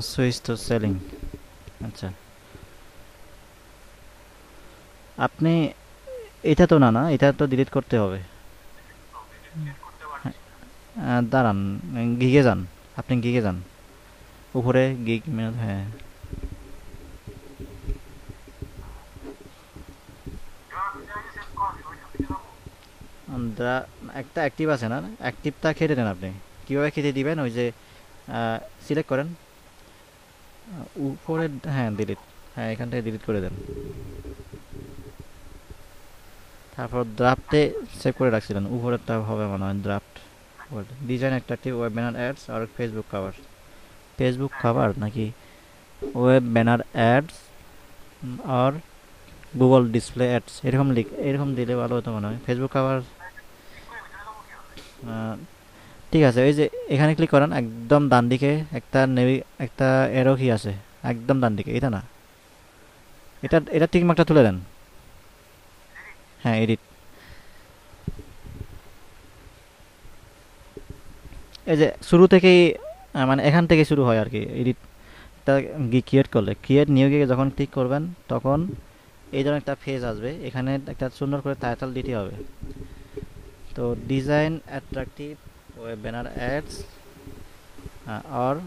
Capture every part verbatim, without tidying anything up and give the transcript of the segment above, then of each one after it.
Switch to selling. আচ্ছা, আপনি এটা তো না না এটা তো ডিলিট করতে হবে। আহ, দাঁড়ান, গিগে যান, আপনি গিগে যান, উপরে গিগ মেনু, হ্যাঁ। দা- একটা অ্যাক্টিভ আছে না, অ্যাক্টিভটা কেটে দেন আপনি। কীভাবে কেটে দিবেন, ওই যে সিলেক্ট করেন আহ, উপরে, হ্যাঁ ডিলিট, হ্যাঁ এখান থেকে ডিলিট করে দেন। তারপর ড্রাফটে সেভ করে রাখছিলেন, উপরেরটা হবে মনে হয় draft. Design attractive web banner ads আর ফেসবুক কভার। ফেসবুক কভার নাকি ওয়েব ব্যানার অ্যাডস আর গুগল ডিসপ্লে অ্যাডস, এরকম লিখ, এরকম দিলে ভালো হতো মনে হয়। ফেসবুক কভার, ঠিক আছে। ওই যে এখানে ক্লিক করেন, একদম ডান দিকে একটা নেভি, একটা এরো কি আছে, একদম ডান দিকে, এটা না, এটা এটা টিক মার্কটা তুলে দেন। হ্যাঁ এডিট, এই যে শুরু থেকেই আহ, মানে এখান থেকে শুরু হয় আর কি এডিটটা। ক্রিয়েট করলে, ক্রিয়েট নিউ গিয়ে যখন ক্লিক করবেন তখন এই ধরনের একটা ফেজ আসবে, এখানে একটা সুন্দর করে টাইটেল দিতে হবে। তো design attractive web banner ads আর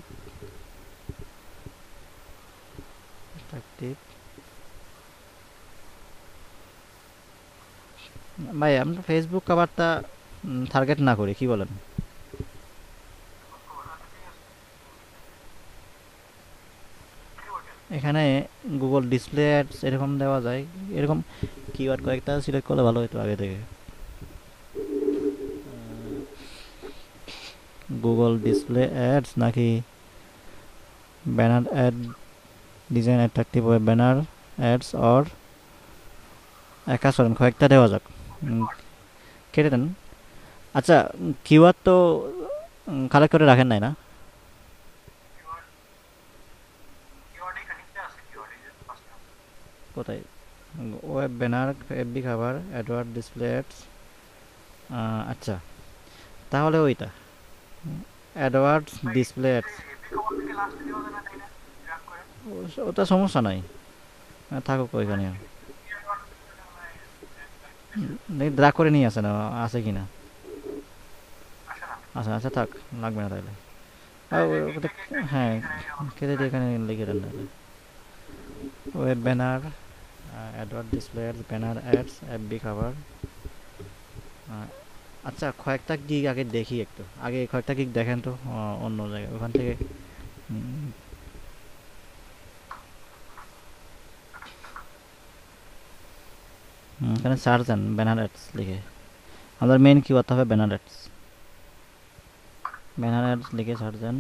অ্যাট্রাকটিভ, ভাই আমরা ফেসবুক কভারটা টার্গেট না করি, কি বলেন? এখানে গুগল ডিসপ্লে অ্যাডস এরকম দেওয়া যায়, এরকম কিওয়ার্ড কয়েকটা সিলেক্ট করলে ভালো হতো আগে থেকে। গুগল ডিসপ্লে অ্যাডস নাকি banner ad, design attractive web banner ads or, এক কাজ করেন কয়েকটা দেওয়া যাক, উম, কেটে দেন। আচ্ছা, কিওয়ার্ড তো কালেক্ট করে রাখেন নাই না? কোথায়? ওয়েব ব্যানার, এফবি খাবার, অ্যাডওয়ার্ড ডিসপ্লে অ্যাডস, আচ্ছা, তাহলে ওইটা অ্যাডওয়ার্ডস ডিসপ্লে অ্যাডস, ওটা সমস্যা নাই, হ্যাঁ, থাকুক ওইখানে। ড্রাগ করে নিয়ে আসে না, আছে কি না? আচ্ছা আচ্ছা থাক, লাগবে না তাহলে। আর ও- ওটা, হ্যাঁ কেটে দিয়ে এখানে লিখে দেন তাহলে। Web banner, AdWord display ads, banner ads, FB খাবার। আচ্ছা, কয়েকটা গিগ আগে দেখি একটু, আগে কয়েকটা গিগ দেখেন তো আহ, অন্য জায়গায় ওখান থেকে। উম, হুম, এখানে সার্চ দেন ব্যানার অ্যাডস লিখে, আমাদের মেন কি করতে হবে, ব্যানার অ্যাডস। ব্যানার অ্যাডস লিখে সার্চ দেন।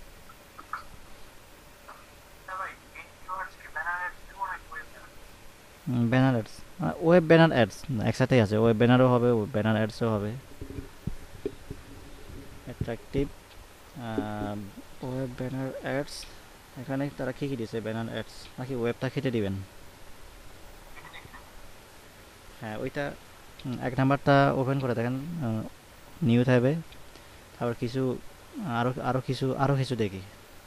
Banner ads, web banner ads একসাথেই আছে, ওয়েব ব্যানারও হবে, ব্যানার অ্যাডসও হবে। অ্যাট্রাকটিভ ওয়েব ব্যানার অ্যাডস, এখানে তারা কী কী দিয়েছে, ব্যানার অ্যাডস নাকি ওয়েবটা কেটে দিবেন? হ্যাঁ ওইটা, হুম, এক নাম্বারটা ওপেন করে দেখেন, নিউ থাকবে, তারপর কিছু আরও আরও কিছু আরও কিছু দেখি,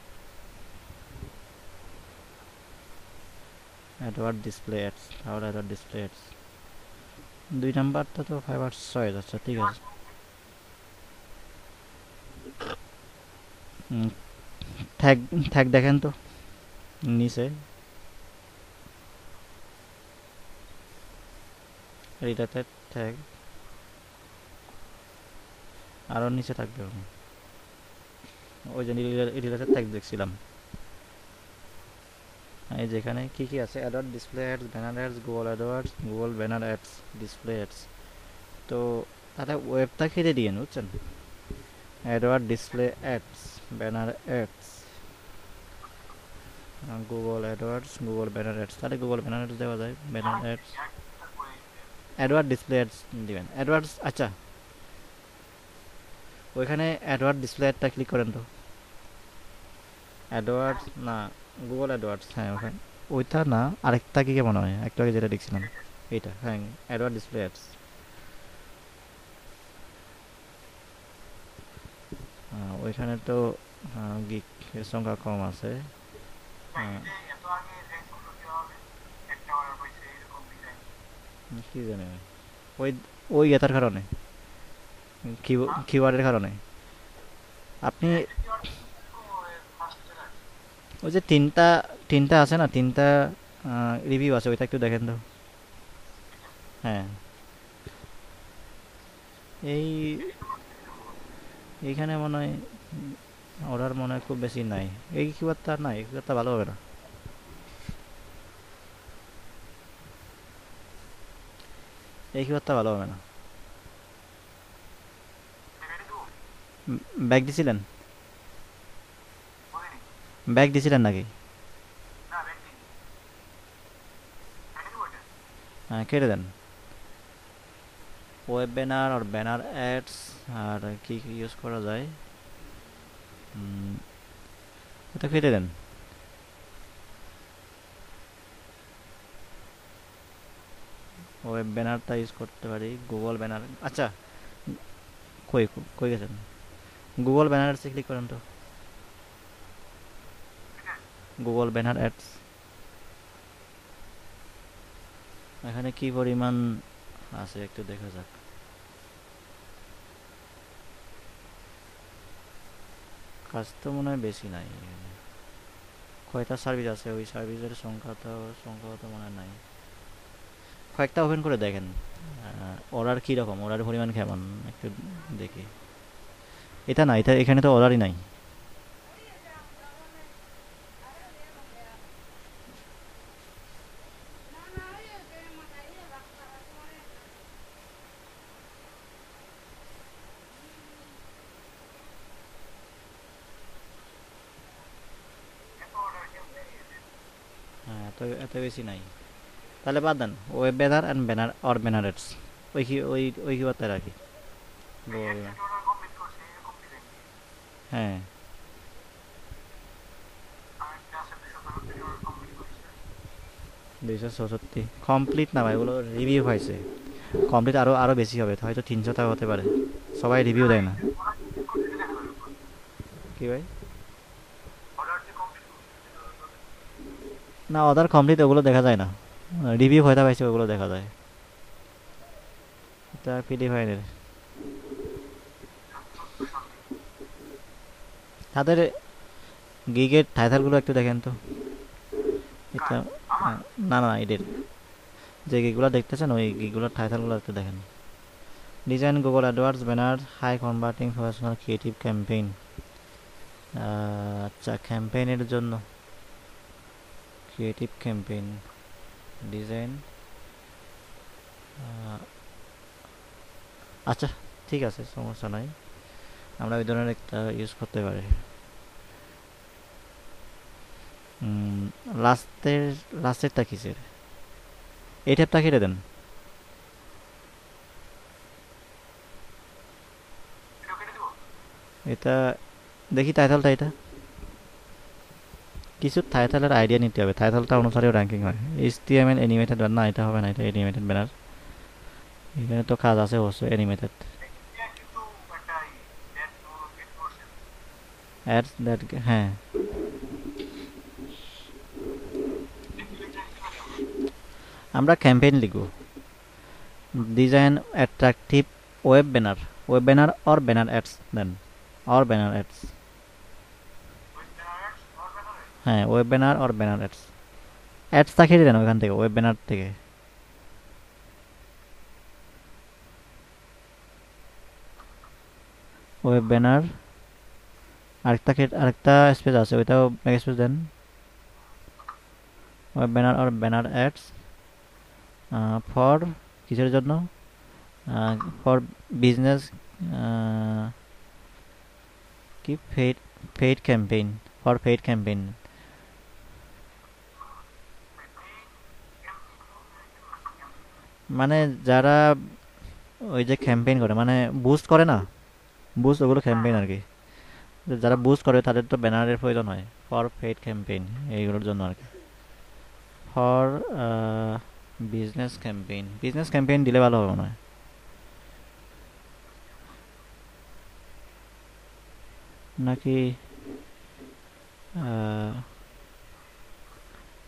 অ্যাডওয়ার্ড ডিসপ্লে অ্যাডস, তাহলে অ্যাডওয়ার্ড ডিসপ্লে অ্যাডস দুই নাম্বারটা তো ফাইবার চয়েস, আচ্ছা ঠিক আছে। থ্যাগ, থ্যাগ দেখেন তো নিচে, রিলেটেড থ্যাগ, আরও নিচে থাকবে ওখানে। ওই যে রিলেটেড থ্যাগ দেখছিলাম, এই যেখানে কী কী আছে, AdWord display ads, banner ads, Google AdWords, Google banner ads, display ads. তো তাহলে ওয়েবটা কেটে দিয়েন বুঝছেন, AdWord display ads, banner ads, Google AdWords, Google banner ads, তাহলে গুগল ব্যানার অ্যাডস দেওয়া যায়, banner ads, AdWord display ads দিবেন, অ্যাডওয়ার্ডস। আচ্ছা, ওইখানে অ্যাডওয়ার্ড ডিসপ্লে অ্যাডটা ক্লিক করেন তো, অ্যাডওয়ার্ডস না, গুগল অ্যাডওয়ার্ডস, হ্যাঁ ওখানে, ওইটা না, আরেকটা কি মনে হয় একটু আগে যেটা দেখছিলাম, এইটা, হ্যাঁ অ্যাডওয়ার্ড ডিসপ্লে অ্যাডস। ওইখানে তো গিকের সংখ্যা কম আছে, হ্যাঁ কি জানি আমি। ওই ওই এটার কারণে কিওয়ার্ডের কারণে আপনি ওই যে তিনটা তিনটা আছে না, তিনটা রিভিউ আছে, ওইটা একটু দেখেন তো। হ্যাঁ এই এইখানে মনে হয় অর্ডার মনে হয় খুব বেশি নাই। এই কিওয়ার্ডটা নাই, এই কিওয়ার্ডটা ভালো হবে না। এই কিওয়ার্ডটা ভালো হবে না। ব্যাগ দিছিলেন? ব্যাগ দিছিলেন নাকি? হ্যাঁ কেটে দেন। ওয়েব ব্যানার আর ব্যানার অ্যাডস আর কি কি ইউজ করা যায়, উম, ওটা কেটে দেন। ওয়েব ব্যানারটা ইউজ করতে পারি, গুগল ব্যানার। আচ্ছা কই কই গেছেন? গুগল ব্যানার অ্যাডসে ক্লিক করেন তো। গুগল ব্যানার অ্যাডস, এখানে কি পরিমাণ আছে একটু দেখা যাক। কাজ তো মনে হয় বেশি নাই এখানে। কয়টা সার্ভিস আছে, ওই সার্ভিসের সংখ্যা তো সংখ্যা তো মনে হয় নাই। কয়েকটা ওপেন করে দেখেন, অর্ডার কীরকম, অর্ডারের পরিমাণ কেমন একটু দেখি। এটা না, এটা এখানে তো অর্ডারই নাই। হ্যাঁ এত এত বেশি নাই। তাহলে বাদ দেন, web banner and banner or banner ads, ওই কি ওই ওই কি বার্তায় রাখি। Google banner. হ্যাঁ দুইশো চৌষট্টি কমপ্লিট না ভাই, ওগুলো রিভিউ পাইছে। কমপ্লিট আরও আরও বেশি হবে, হয়তো তিনশো টাকা হতে পারে। সবাই রিভিউ দেয় না। কি ভাই? না অর্ডার কমপ্লিট ওগুলো দেখা যায় না, রিভিউ হয়তো পাইছে ওগুলো দেখা যায়। এটা ফিলিপাইনের। তাদের গিগের টাইটেলগুলো একটু দেখেন তো। এটা আহ, না না এদের যে গিগুলো দেখতেছেন ওই গিগুলোর টাইটেলগুলো একটু দেখেন। Design Google AdWords banner high converting professional creative campaign. আচ্ছা ক্যাম্পেইনের জন্য ক্রিয়েটিভ ক্যাম্পেইন ডিজাইন। আচ্ছা ঠিক আছে সমস্যা নাই, আমরা ওই ধরনের একটা ইউজ করতে পারি। লাস্টের লাস্টেরটা কিসের? এই ট্যাবটা কেটে দেন। এটা দেখি টাইটেলটা, এটা কিছু টাইটেলের আইডিয়া নিতে হবে, টাইটেলটা অনুসারেও র্যাঙ্কিং হয়। H T M L animated না, এটা হবে না, এটা অ্যানিমেটেড ব্যানার। এখানে তো কাজ আছে অবশ্য অ্যানিমেটেড। অ্যাডস দ্যাট, হ্যাঁ আমরা ক্যাম্পেইন লিখব। Design attractive web banner, web banner or banner ads দেন, অর ব্যানার অ্যাডস। হ্যাঁ web banner or banner ads, অ্যাডসটা কেটে দেন ওইখান থেকে, ওয়েব ব্যানার থেকে। ওয়েব ব্যানার আরেকটা আরেকটা স্পেস আছে, ওইটাও ব্যাক স্পেস দেন। ওয়েব ব্যানার আর ব্যানার অ্যাডস ফর কিসের জন্য? ফর বিজনেস কি paid paid campaign, for paid campaign. মানে যারা ওই যে ক্যাম্পেইন করে মানে বুস্ট করে না, বুস্ট ওগুলো ক্যাম্পেইন আর কি। যারা বুস্ট করে তাদের তো ব্যানারের প্রয়োজন হয়, ফর পেইড ক্যাম্পেইন এইগুলোর জন্য আর কি। For business campaign, business campaign দিলে ভালো হবে মনে হয় নাকি?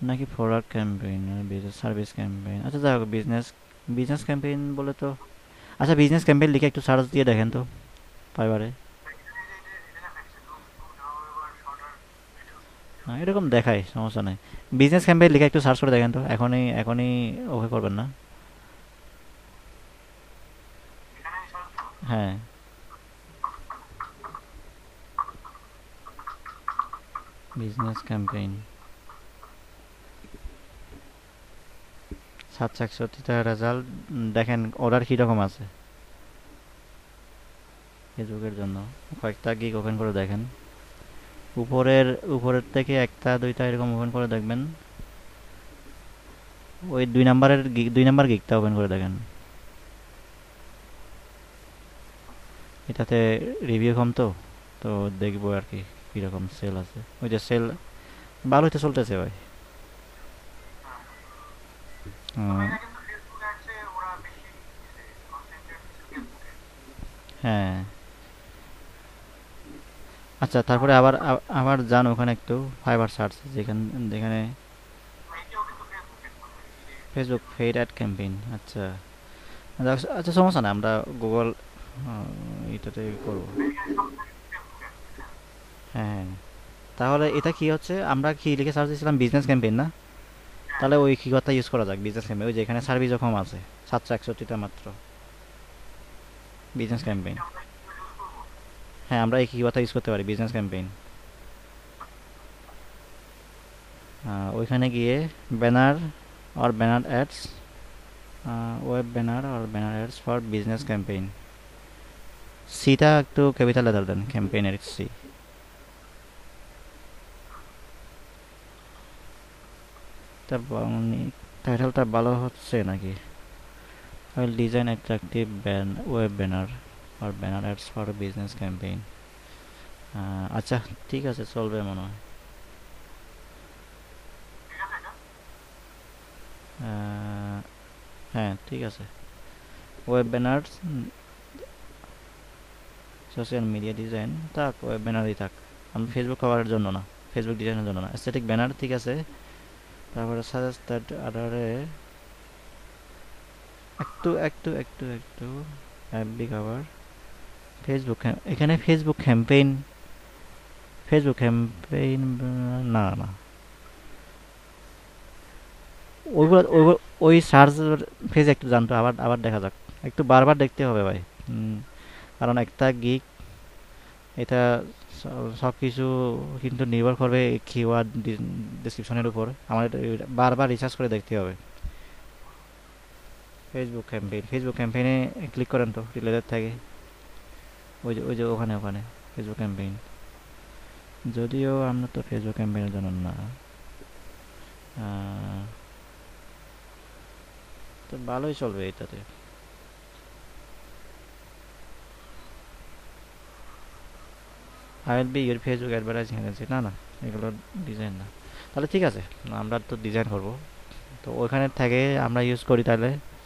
নাকি product campaign, business service campaign. আচ্ছা যাই হোক, বিজনেস বিজনেস ক্যাম্পেইন বলে তো। আচ্ছা বিজনেস ক্যাম্পেইন লিখে একটু সার্চ দিয়ে দেখেন তো ফাইবারে। হ্যাঁ, এরকম দেখায়, সমস্যা নেই। বিজনেস ক্যাম্পেইন লিখে একটু সার্চ করে দেখেন তো, এখনই এখনই ওকে করবেন না। হ্যাঁ, বিজনেস ক্যাম্পেইন সাতশো একষট্টিটা রেজাল্ট। দেখেন অর্ডার কীরকম আছে ফেসবুকের জন্য। কয়েকটা গিগ ওপেন করে দেখেন, উপরের উপরের থেকে একটা দুইটা এরকম ওপেন করে দেখবেন। ওই দুই নাম্বারের গিগ, দুই নাম্বার গিগটা ওপেন করে দেখেন। এটাতে রিভিউ কম তো, তো দেখবো আর কি কীরকম সেল আছে। ওই যে সেল ভালোই তো চলতেছে ভাই। উম, হ্যাঁ। আচ্ছা তারপরে আবার আ- আবার যান ওখানে একটু, ফাইবার সার্চ যেখানে, যেখানে ফেসবুক পেইড অ্যাড ক্যাম্পেইন। আচ্ছা আচ্ছা আচ্ছা, সমস্যা না, আমরা গুগল এটাতে করবো। হ্যাঁ, তাহলে এটা কি হচ্ছে, আমরা কি লিখে সার্চ দিয়েছিলাম, বিজনেস ক্যাম্পেইন না? তাহলে ওই কি কথা ইউজ করা যাক, বিজনেস ক্যাম্পেইন। ওই যে এখানে সার্ভিসও কম আছে, সাতশো একষট্টিটা মাত্র। বিজনেস ক্যাম্পেইন, হ্যাঁ আমরা এই কি কথা ইউজ করতে পারি, বিজনেস ক্যাম্পেইন। ওইখানে গিয়ে ব্যানার আর ব্যানার অ্যাডস, ওয়েব ব্যানার আর banner ads for business campaign. সিটা একটু ক্যাপিটাল লেটার দেন, ক্যাম্পেইনের সি। তা টাইটেলটা ভালো হচ্ছে নাকি? Will design attractive ban web banner আর banner ads for business campaign. আচ্ছা ঠিক আছে, চলবে মনে হয়। আহ, হ্যাঁ ঠিক আছে। Web banner, social media design থাক, ওয়েব ব্যানারই থাক। আমি ফেসবুক কভারের জন্য না, ফেসবুক ডিজাইনের জন্য না, অ্যাস্থেটিক ব্যানার ঠিক আছে। তারপরে সাজেস্ট দ্যাট আদারে একটু একটু একটু একটু অ্যাপবি কভার ফেসবুক। এখানে ফেসবুক ক্যাম্পেইন, ফেসবুক ক্যাম্পেইন না না, ওইগুলো ওইগুলো ওই সার্চ ফেজ একটু জানতো, আবার আবার দেখা যাক, একটু বারবার দেখতে হবে ভাই। হুম, কারণ একটা গিগ এটা সব কিছু কিন্তু নির্ভর করবে কিওয়ার্ড ডিসক্রিপশনের উপর। আমার এটা বারবার রিসার্চ করে দেখতে হবে। ফেসবুক ক্যাম্পেইন, ফেসবুক ক্যাম্পেইনে ক্লিক করেন তো রিলেটেড থাকে, ওই যে ওই যে ওখানে ওখানে ফেসবুক ক্যাম্পেইন। যদিও আমরা তো ফেসবুক ক্যাম্পেইনের জন্য না, আহ, তো ভালোই চলবে এটাতে। I will be your Facebook advertising agency, না না এগুলো ডিজাইন না। তাহলে ঠিক আছে, আমরা তো ডিজাইন করব, তো ওইখানে থেকে আমরা ইউজ করি তাহলে।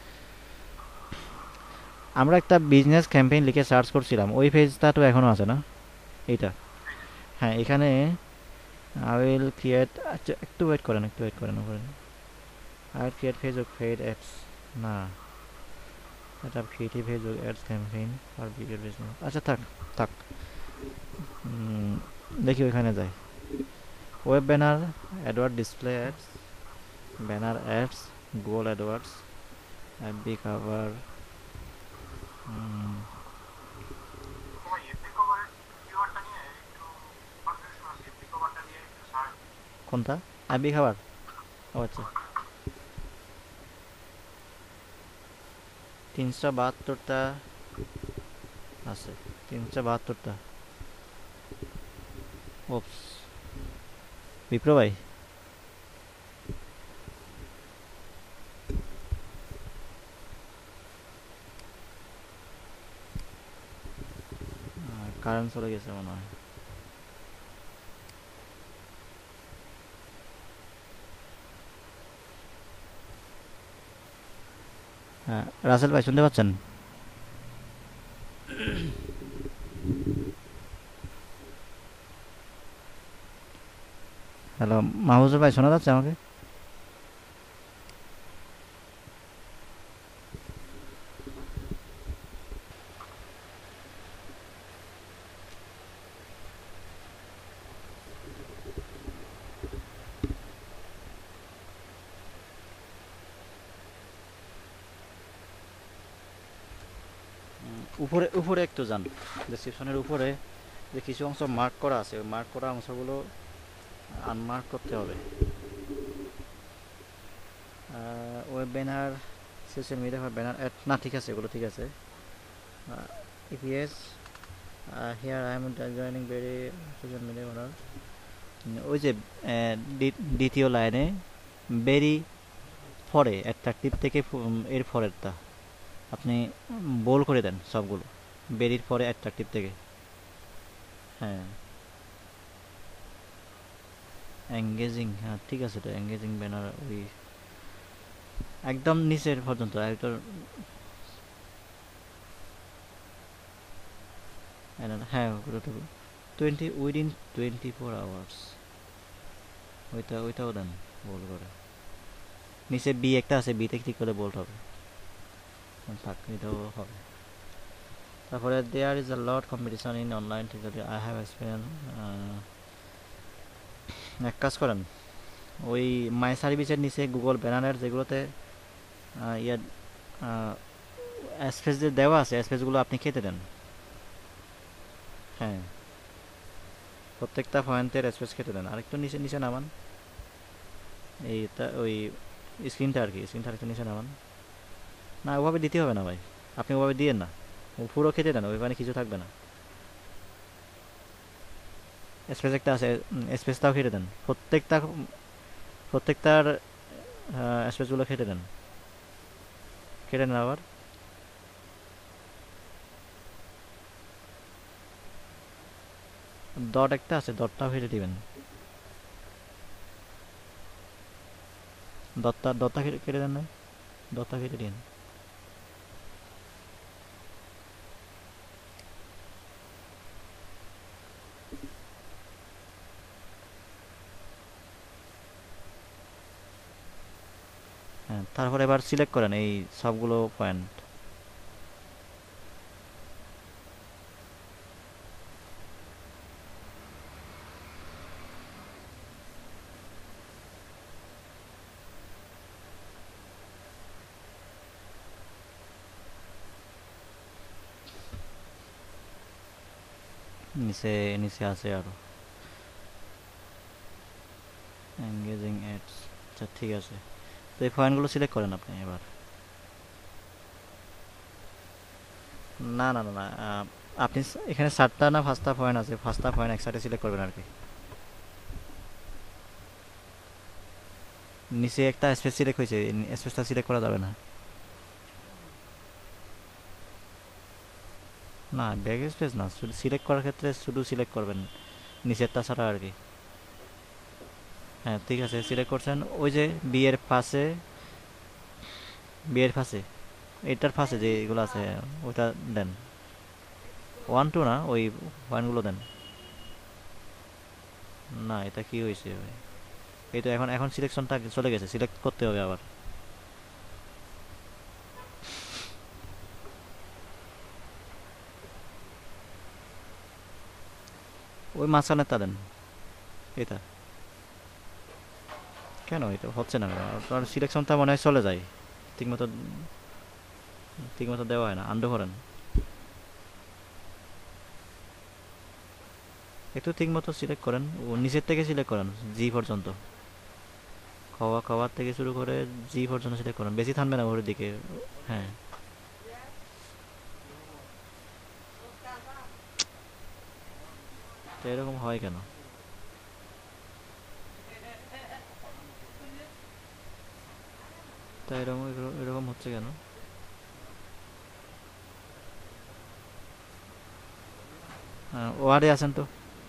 আমরা একটা বিজনেস ক্যাম্পেইন লিখে সার্চ করছিলাম, ওই পেজটা তো এখনও আছে না এইটা? হ্যাঁ এখানে আই উইল ক্রিয়েট, আচ্ছা একটু ওয়েট করেন, একটু ওয়েট করেন ওপরে। I will create Facebook paid ads, না এটা creative Facebook ads campaign for বিগের বিজনেস। আচ্ছা থাক থাক, উম, দেখি ওইখানে যাই। Web banner, AdWord display ads, banner ads, Google AdWords, FB cover. কোনটা? এফবি খাবার? ও আচ্ছা, তিনশো বাহাত্তরটা আছে, তিনশো বাহাত্তরটা। ওপস, বিপ্র ভাই, কারেন্ট চলে গেছে মনে হয়। হ্যাঁ রাসেল ভাই শুনতে পাচ্ছেন? হ্যালো মাহবুজুর ভাই, শোনা যাচ্ছে আমাকে? উপরে উপরে একটু যান, ডেসক্রিপশনের উপরে যে কিছু অংশ মার্ক করা আছে ওই মার্ক করা অংশগুলো আনমার্ক করতে হবে। Web banner, social media banner ad, না ঠিক আছে, এগুলো ঠিক আছে। EPS here I am joining very social media banner. ওই যে আহ, দ্বি- দ্বিতীয় লাইনে ভেরি পরে অ্যাট্রাকটিভ থেকে ফু- এর পরেরটা আপনি বোল করে দেন সবগুলো, বেরির পরে অ্যাট্রাকটিভ থেকে। হ্যাঁ, এঙ্গেজিং, হ্যাঁ ঠিক আছে, তো এঙ্গেজিং ব্যানার ওই একদম নিচের পর্যন্ত একদম। হ্যাঁ ওটা twenty within twenty four hours, ওইটা ওইটাও দেন বোল করে। নিচে বি একটা আছে, বিতে ক্লিক করে বোল্ড হবে, থাক এটাও হবে। তারপরে there is a lot competition in online tutorial I have experience. এক কাজ করেন, ওই মাই সার্ভিসের নিচে গুগল ব্যানারের যেগুলোতে আহ, ইয়ার স্পেস যে দেওয়া আছে স্পেসগুলো আপনি কেটে দেন। হ্যাঁ, প্রত্যেকটা পয়েন্টের স্পেস কেটে দেন, আরেকটু নিচে নিচে নামান, এইটা ওই স্ক্রিনটা আর কি, স্ক্রিনটা আরেকটু নিচে নামান। না ওভাবে দিতে হবে না ভাই, আপনি ওভাবে দিয়েন না, ও পুরো কেটে দেন, ওইখানে কিছু থাকবে না। স্পেস একটা আছে, স্পেসটাও কেটে দেন, প্রত্যেকটা প্রত্যেকটার স্পেসগুলো কেটে দেন, কেটে নেন আবার। ডট একটা আছে, ডটটাও কেটে দিবেন, ডটটা ডটটা কেটে কেটে দেন না, ডটটা কেটে দিন। হ্যাঁ, তারপরে এবার সিলেক্ট করেন এই সবগুলো পয়েন্ট। নিচে নিচে আছে আরো এঙ্গেজিং অ্যাডস। আচ্ছা ঠিক আছে, তো এই পয়েন্টগুলো সিলেক্ট করেন আপনি এবার। না না না না, আহ, আপনি স- এখানে চারটা না পাঁচটা পয়েন্ট আছে, পাঁচটা পয়েন্ট একসাথে সিলেক্ট করবেন আর কি। নিচে একটা স্পেস সিলেক্ট হয়েছে, স্পেসটা সিলেক্ট করা যাবে না। না ব্যাক স্পেস না, শুধু সিলেক্ট করার ক্ষেত্রে শুধু সিলেক্ট করবেন নিচেরটা ছাড়া আর কি। হ্যাঁ ঠিক আছে, সিলেক্ট করছেন, ওই যে বিয়ের পাশে, বিয়ের পাশে এটার পাশে যে এগুলো আছে ওইটা দেন। ওয়ান টু না, ওই পয়েন্টগুলো দেন। না এটা কি হয়েছে ভাই, এই তো এখন এখন সিলেকশনটা চলে গেছে, সিলেক্ট করতে হবে আবার। ওই মাঝখানেরটা দেন, এটা কেন এটা হচ্ছে না, আপনার সিলেকশনটা মনে হয় চলে যায়, ঠিকমতো ঠিকমতো দেওয়া হয় না, আন্ডু করেন একটু, ঠিকমতো সিলেক্ট করেন, ও নিচের থেকে সিলেক্ট করেন জি পর্যন্ত, খাওয়া খাওয়ার থেকে শুরু করে জি পর্যন্ত সিলেক্ট করেন, বেশি থামবে না ওপরের দিকে। হ্যাঁ, তো এরকম হয় কেন, তা এরকম এরকম হচ্ছে কেন? ওয়ার্ডে আছেন তো,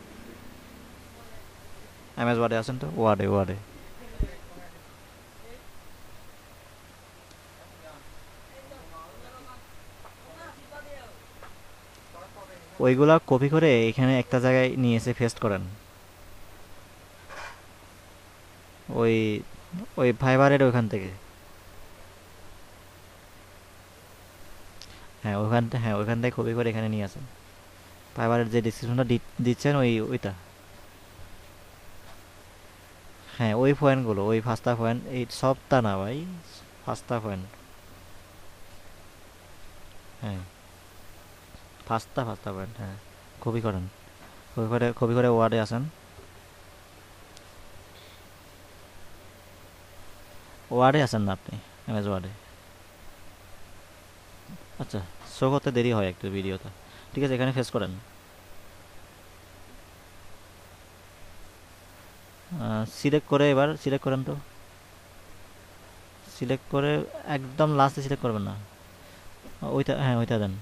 এমএস ওয়ার্ডে আছেন তো, ওয়ার্ডে ওয়ার্ডে ওইগুলা কপি করে এখানে একটা জায়গায় নিয়ে এসে পেস্ট করেন, ওই ওই ফাইবারের ওইখান থেকে। হ্যাঁ ওইখান থেকে, হ্যাঁ ওইখান থেকে কপি করে এখানে নিয়ে আসেন, ফাইবারের যে ডিসক্রিপশনটা দিচ্ছেন ওই ওইটা। হ্যাঁ ওই পয়েন্টগুলো, ওই পাঁচটা পয়েন্ট, এই সবটা না ভাই, পাঁচটা পয়েন্ট। হ্যাঁ পাঁচটা পাঁচটা পয়েন্ট, হ্যাঁ। কপি করেন, কপি করে কপি করে ওয়ার্ডে আসেন। ওয়ার্ডে আসেন না আপনি, এমএস ওয়ার্ডে। আচ্ছা, শো করতে দেরি হয় একটু ভিডিওটা। ঠিক আছে, এখানে ফেস করেন। সিলেক্ট করে এবার সিলেক্ট করেন তো। সিলেক্ট করে একদম লাস্টে সিলেক্ট করবেন না, ওইটা, হ্যাঁ ওইটা দেন।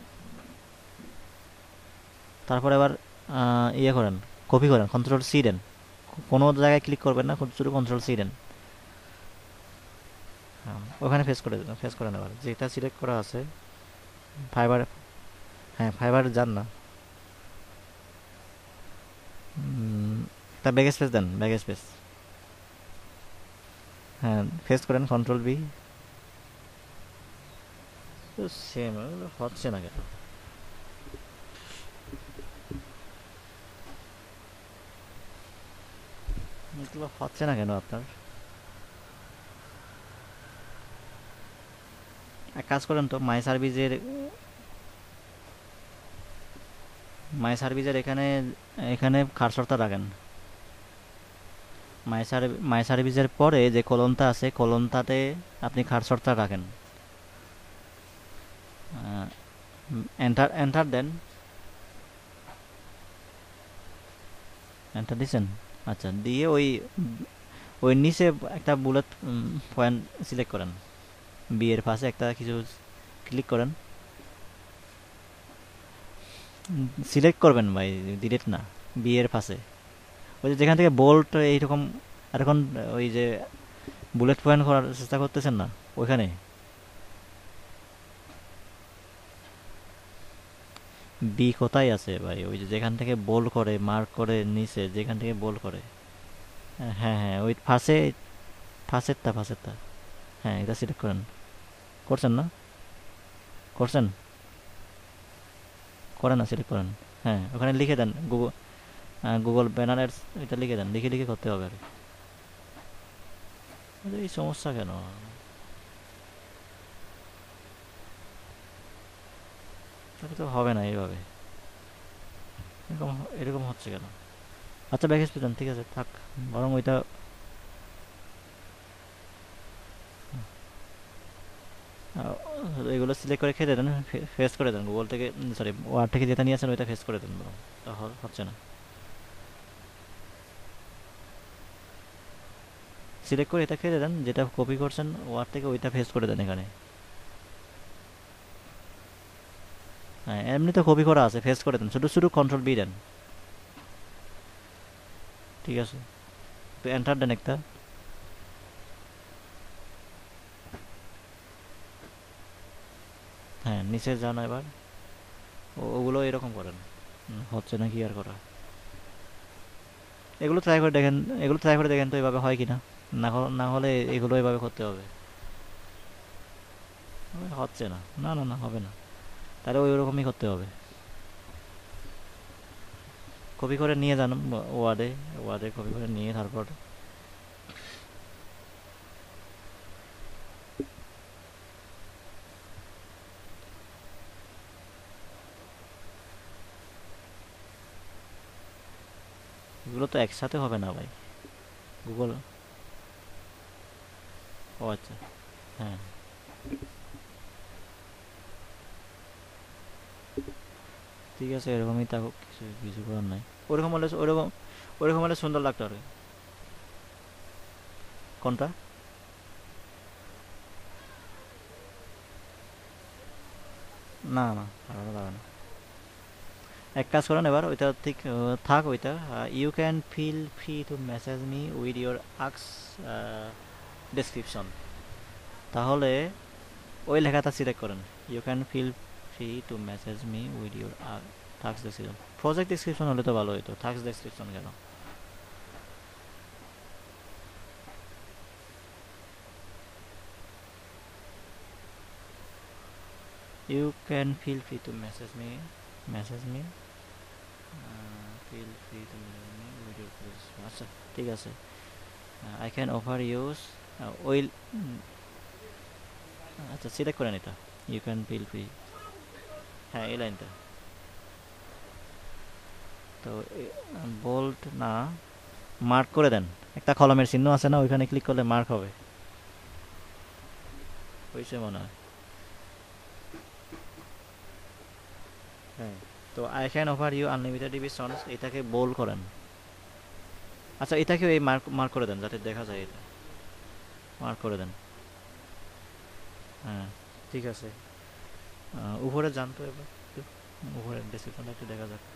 তারপর এবার আহ, ইয়ে করেন, কপি করেন, কন্ট্রোল সি দেন। কোনো জায়গায় ক্লিক করবেন না, শুধু কন্ট্রোল সি দেন। হ্যাঁ, ওখানে ফেস করে দেন, ফেস করেন এবার যেটা সিলেক্ট করা আছে। ফাইবার, হ্যাঁ ফাইবার যান না। উম, তা ব্যাক স্পেস দেন, ব্যাক স্পেস। হ্যাঁ, ফেস করেন কন্ট্রোল বি। তো সেম হচ্ছে না কেন? এগুলো হচ্ছে না কেন আপনার? এক কাজ করেন তো, মাই সার্ভিসের, মাই সার্ভিসের এখানে, এখানে কার্সরটা রাখেন। মাই সার্ভ মাই সার্ভিসের পরে যে কলমটা আছে, কলমটাতে আপনি কার্সরটা রাখেন। এন্টার এন্টার দেন। এন্টার দিছেন? আচ্ছা, দিয়ে ওই ওই নিচে একটা বুলেট পয়েন্ট সিলেক্ট করেন। বি এর পাশে একটা কিছু ক্লিক করেন। সিলেক্ট করবেন ভাই, ডিলেট না। বি এর পাশে ওই যে যেখান থেকে বোল্ট এইরকম, আর এখন ওই যে বুলেট পয়েন্ট করার চেষ্টা করতেছেন না, ওইখানে বি কোথায় আছে ভাই? ওই যে যেখান থেকে বোল্ড করে, মার্ক করে নিচে যেখান থেকে বোল্ড করে। হ্যাঁ হ্যাঁ, ওই ফার্স্টে, ফার্স্টেরটা ফার্স্টেরটা। হ্যাঁ, এটা সিলেক্ট করেন। করছেন না? করছেন? করেন না, সিলেক্ট করেন। হ্যাঁ, ওখানে লিখে দেন গুগল, গুগল ব্যানার, এটা লিখে দেন, লিখে লিখে করতে হবে আর কি। আরে এই সমস্যা কেন? তাহলে তো হবে না এইভাবে। এরকম এরকম হচ্ছে কেন? আচ্ছা, ব্যাক স্পেস দেন, ঠিক আছে থাক। বরং ওইটা, আহ, এগুলো সিলেক্ট করে খেতে দেন, ফেস করে দেন গুগল থেকে, সরি ওয়ার্ড থেকে যেটা নিয়ে আসেন ওইটা ফেস করে দেন বরং। তা হ- হচ্ছে না। সিলেক্ট করে এটা খেতে দেন, যেটা কপি করছেন ওয়ার্ড থেকে ওইটা ফেস করে দেন এখানে। হ্যাঁ, এমনি তো কপি করা আছে, ফেস করে দেন, শুধু শুধু কন্ট্রোল বি দেন। ঠিক আছে, তো এন্টার দেন একটা। হ্যাঁ, নিচে যান এবার। ও- ওগুলো এরকম করেন। হুম, হচ্ছে না কি আর করা। এগুলো ট্রাই করে দেখেন, এগুলো ট্রাই করে দেখেন তো এভাবে হয় কি না। না হ- না হলে এগুলো এভাবে করতে হবে। ওই হচ্ছে না, না না না, হবে না। তাহলে ওই রকমই করতে হবে। কপি করে নিয়ে যান ওয়ার্ডে, ওয়ার্ডে কপি করে নিয়ে তারপর এগুলো তো একসাথে হবে না ভাই। গুগল, ও আচ্ছা, হ্যাঁ। ঠিক আছে, এরকমই থাকুক, কিছু কিছু করার নাই। ওরকম হলে, ওরকম ওরকম হলে সুন্দর লাগতো আর কি। কোনটা? না না, আলাদা যাবে না। এক কাজ করেন এবার, ওইটা ঠিক আহ, থাক ওইটা। You can feel free to message me with your আক্স ডেসক্রিপশন। তাহলে ওই লেখাটা সিলেক্ট করেন। You can feel free to message me with your task description. Project description হলে তো ভালো হতো, টাস্ক ডেসক্রিপশন কেন? You can feel free to message me, message me feel free to message me with your, আচ্ছা ঠিক আছে। I can offer use ওই, আচ্ছা সিলেক্ট করেন এটা। ইউ ক্যান ফিল ফ্রি, হ্যাঁ এই লাইনটা। তো বোল্ড না, মার্ক করে দেন। একটা কলমের চিহ্ন আছে না, ওইখানে ক্লিক করলে মার্ক হবে। হয়েছে মনে হয়। হ্যাঁ, তো I can offer you unlimited revisions, এটাকে বোল্ড করেন। আচ্ছা, এটাকেও এই মার্ক মার্ক করে দেন যাতে দেখা যায়। এটা মার্ক করে দেন। হ্যাঁ, ঠিক আছে। আহ, উপরে যান তো এবার একটু, উপরে ডেসক্রিপশনটা একটু দেখা যাক।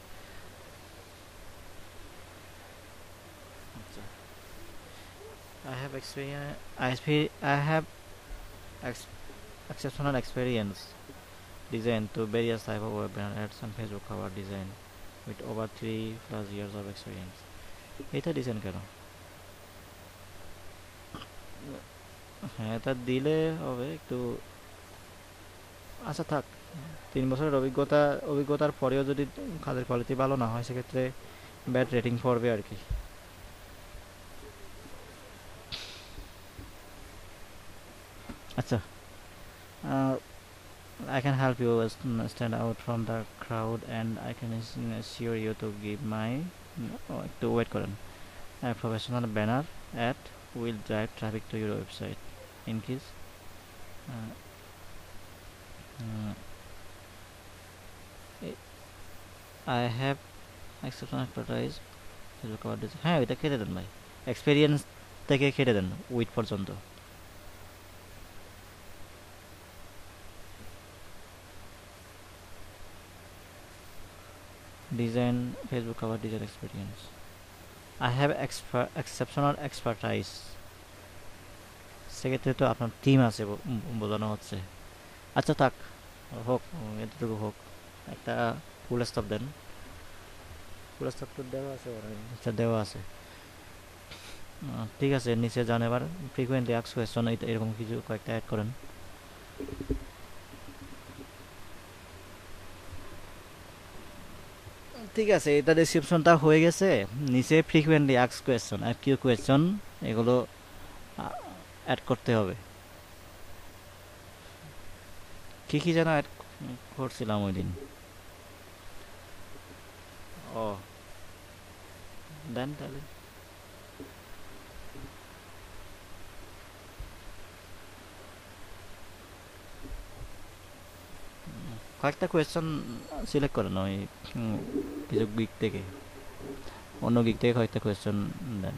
আচ্ছা, I have experience. I spe- I have ex- exceptional experience design to various type of web and ads and Facebook cover design with over three plus years of experience. এটা ডিজাইন কেন? হ্যাঁ, এটা দিলে হবে একটু। আচ্ছা থাক, তিন বছরের অভিজ্ঞতা অভিজ্ঞতার পরেও যদি কাজের কোয়ালিটি ভালো না হয় সেক্ষেত্রে ব্যাড রেটিং পড়বে আর কি। আচ্ছা, uh, I can help you s- stand out from the crowd and I can ass- assure you to give my uh, to wait করেন a professional banner ad will drive traffic to your website in case uh, uh, I have exceptional expertise Facebook cover design। হ্যাঁ, এটা কেটে দেন ভাই, experience থেকে কেটে দেন with পর্যন্ত। Design Facebook cover design experience, I have exceptional expertise, সেক্ষেত্রে তো আপনার টিম আছে বো- বোঝানো হচ্ছে। আচ্ছা থাক, হোক, এতটুকু হোক। একটা full stop then. Full stop তো দেওয়া আছে, আচ্ছা দেওয়া আছে। আহ, ঠিক আছে, নিচে যান এবার। ফ্রিকুয়েন্টলি আস্কড কোয়েশ্চন এরকম কিছু কয়েকটা অ্যাড করেন। ঠিক আছে, এটা ডিসক্রিপশনটা হয়ে গেছে। নিচে ফ্রিকুয়েন্টলি আস্কড কোয়েশ্চন আর কিউ কোয়েশ্চন এগুলো অ্যাড করতে হবে। কী কী যেন অ্যাড করছিলাম ওই দিন। ও, দেন তাহলে। কয়েকটা কোয়েশ্চন সিলেক্ট করেন ওই উম, কিছু গিক থেকে, অন্য গিক থেকে কয়েকটা কোয়েশ্চন দেন।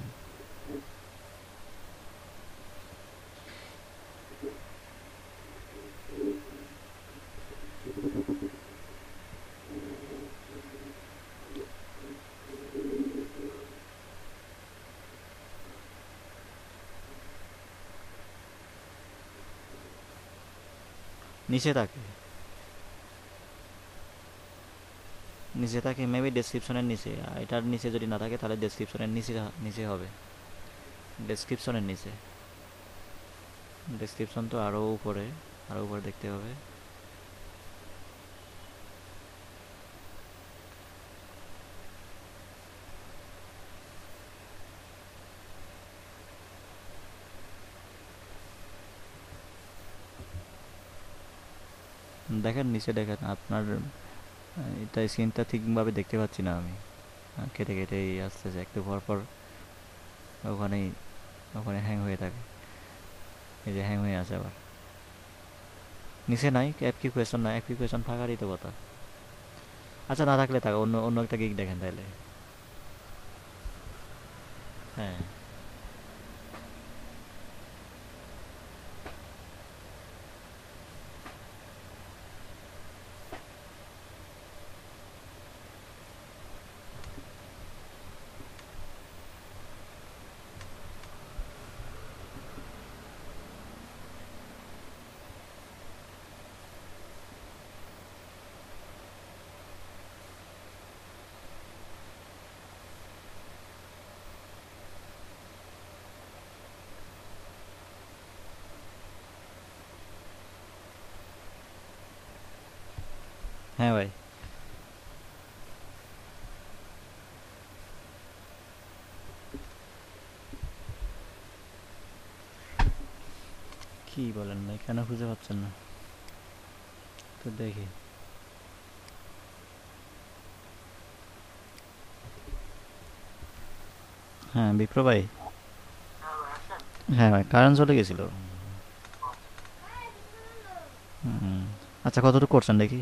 নিচে থাকে, নিচে থাকে মেবি ডেসক্রিপশনের নিচে। আর এটার নিচে যদি না থাকে তাহলে ডেসক্রিপশনের নিচে নিচে হবে। ডেসক্রিপশনের নিচে, ডেসক্রিপশন তো আরও উপরে, আরও উপরে দেখতে হবে। দেখেন নিচে দেখেন আপনার। আহ, এটা স্ক্রিনটা ঠিকভাবে দেখতে পাচ্ছি না আমি। আহ, কেটে কেটেই আসতেছে একটু পর পর। ওখানেই, ওখানে হ্যাং হয়ে থাকে। এই যে হ্যাং হয়ে আছে আবার। নিচে নাই অ্যাপ কি কোয়েশন, না অ্যাপ কি কোয়েশন থাকারই তো কথা। আচ্ছা, না থাকলে থাক, অন্য অন্য একটা গিগ দেখেন তাহলে। হ্যাঁ, হ্যাঁ ভাই। কি বলেন ভাই, কেন খুঁজে পাচ্ছেন না? তো দেখি। হ্যাঁ বিপ্র ভাই। হ্যাঁ ভাই কারেন্ট চলে গেছিল। হুম। আচ্ছা কতটুকু করছেন দেখি।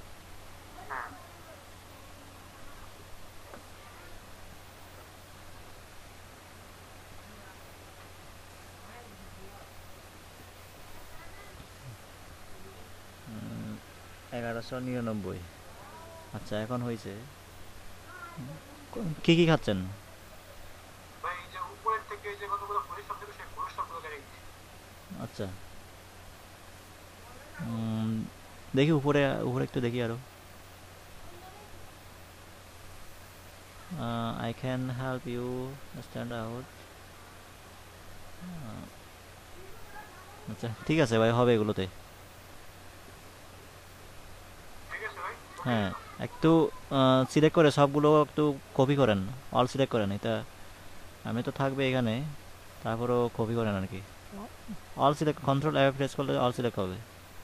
এগারোশো নিরানব্বই। আচ্ছা এখন হয়েছে। কি কি খাচ্ছেন? আচ্ছা। উম, দেখি উপরে উপরে একটু দেখি আরো। I can help you stand out. আচ্ছা ঠিক আছে ভাই, হবে এগুলোতে। হ্যাঁ একটু সিলেক্ট করে সবগুলো একটু কপি করেন। অল সিলেক্ট করেন, এটা আমি তো থাকবে এখানে, তারপরও কপি করেন আর কি। All select, control A press করলে অল সিলেক্ট হবে।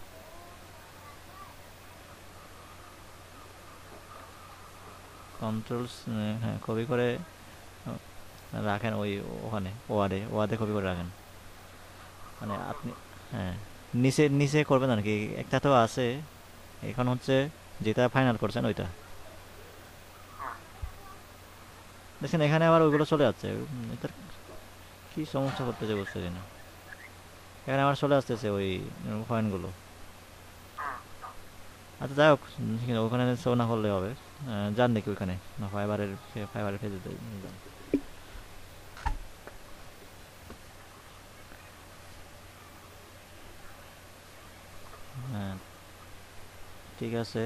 কন্ট্রোলস, হ্যাঁ কপি করে আহ, রাখেন ওই ওখানে ওয়ার্ডে ওয়ার্ডে কপি করে রাখেন। মানে আপনি, হ্যাঁ নিচে নিচে করবেন আর কি। একটা তো আছে এখন হচ্ছে, যেটা ফাইনাল করছেন ওইটা দেখছেন, এখানে আবার ওইগুলো চলে যাচ্ছে। উম, এটার কি সমস্যা করতেছে বুঝতেছি না। এখানে আমার চলে আসতেছে ওই পয়েন্টগুলো। আচ্ছা যাই হোক, উম, ঠিক আছে, ওখানে শো না করলে হবে। আহ, যান দেখি ওইখানে, না ফাইবারের ফাইবারের ফেজে যান। হ্যাঁ ঠিক আছে।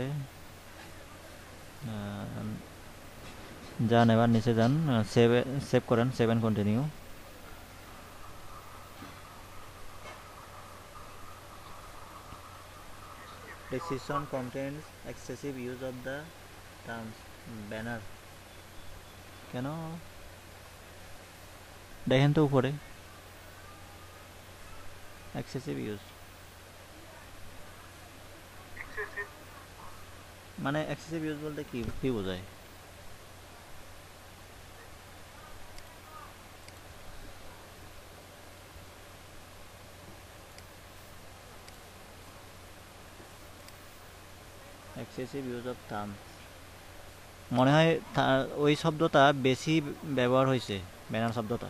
আহ, যান এবার নিচে যান, সেভ সেভ করেন, save and continue. Decision contains excessive use of the terms banner। কেন দেখেন তো উপরে, এক্সেসিভ ইউজ মানে এক্সেসিভ ইউজ বলতে কি কি বোঝায়? এক্সেসিভ ইউজ অফ টার্মস মনে হয় তা- ওই শব্দটা বেশি ব্যবহার হয়েছে, ব্যানার শব্দটা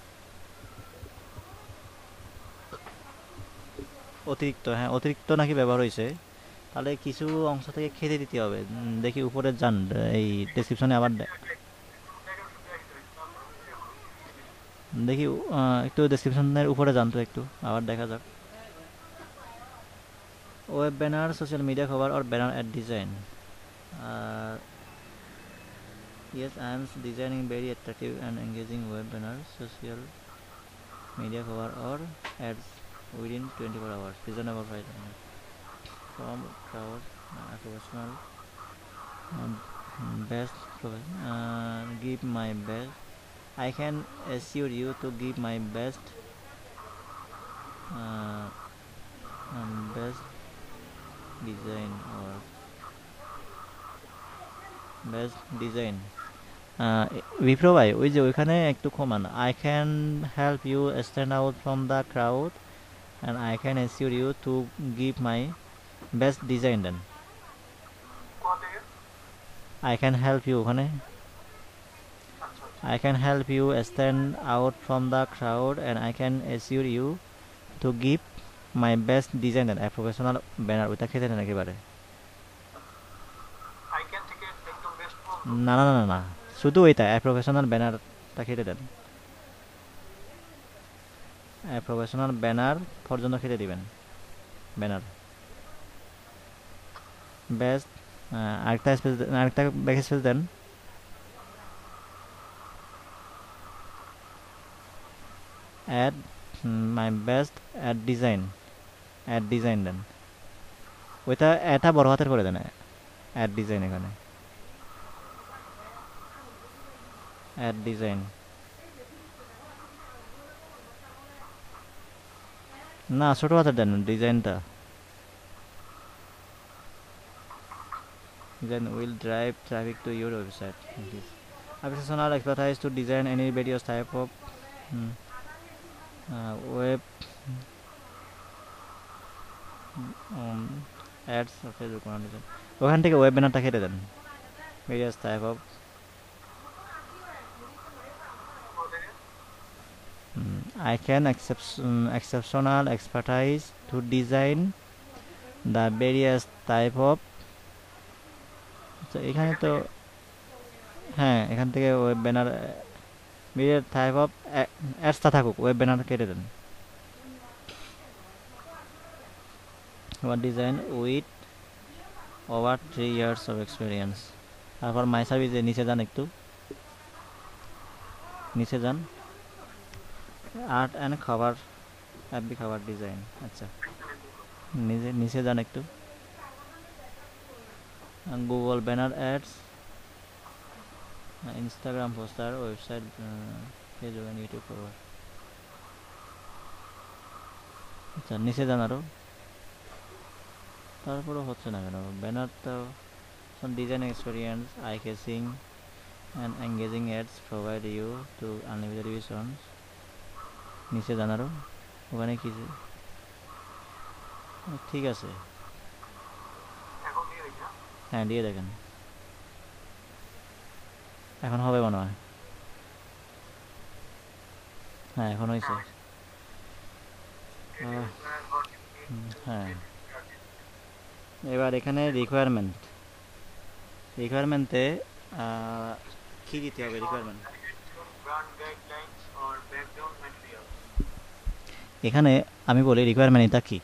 অতিরিক্ত, হ্যাঁ অতিরিক্ত নাকি ব্যবহার হয়েছে। তাহলে কিছু অংশ থেকে খেতে দিতে হবে। উম, দেখি উপরে যান, এই ডেসক্রিপশনে আবার দে- দেখি আহ, একটু ডেসক্রিপশনের উপরে যান তো একটু, আবার দেখা যাক। Web banner, social media cover আর ব্যানার অ্যাড ডিজাইন। আর yes, I am designing very attractive and engaging web banners, social media cover or ads within twenty-four hours. Reasonable price from crowd, uh, professional, um, best, uh, give my best. I can assure you to give my best, uh, um, best design or best design. Uh, Bipra ভাই ওই যে ওইখানে একটু কমান, I can help you stand out from the crowd and I can assure you to give my best design then. I can help you ওখানে, I can help you stand out from the crowd and I can assure you to give my best design then. A professional banner ওইটা খেতে নেন একেবারে। না না না না না, শুধু ওইটা a professional ব্যানারটা খেতে দেন। a professional ব্যানার পর্যন্ত খেতে দিবেন। ব্যানার বেস্ট, আরেকটা স্পেস, আরেকটা ব্যাক স্পেস দেন। Add my best ad design, ad design দেন। ওইটা এটা বড় হাতের করে দেন, অ্যাড ডিজাইন এখানে, অ্যাড ডিজাইন। না ছোট হাতের দেন ডিজাইনটা। Then will drive traffic to your website. professional expertise to design any various type of mm, uh, web um, ads or Facebook monetization ওখান থেকে ওয়েব ব্যানারটা কেটে দেন various type of mm, I can accept um, exceptional expertise to design the various type of তো এখানে তো হ্যাঁ এখান থেকে web banner various type of অ্যাডসটা থাকুক ওয়েব ব্যানার কেটে দেন what design with over three years of experience তারপর মাই সার্ভিসে নিচে যান একটু নিচে যান আর্ট অ্যান্ড খাবার অ্যাপি খাবার ডিজাইন আচ্ছা নিচে নিচে যান একটু Google banner ads Instagram poster website Facebook and YouTube cover আচ্ছা নিচে যান আরও তারপরও হচ্ছে না কেন ব্যানারটা some design experience eye catching and engaging ads provide you to unlimited visions নিচে জানারও ওখানে কি ঠিক আছে হ্যাঁ দিয়ে দেখেন এখন হবে মনে হয় হ্যাঁ এখন হয়েছে হ্যাঁ এবার এখানে রিকোয়ারমেন্ট রিকোয়ারমেন্টে কী দিতে হবে রিকোয়ারমেন্ট এখানে আমি বলি রিকোয়ারমেন্ট এটা কি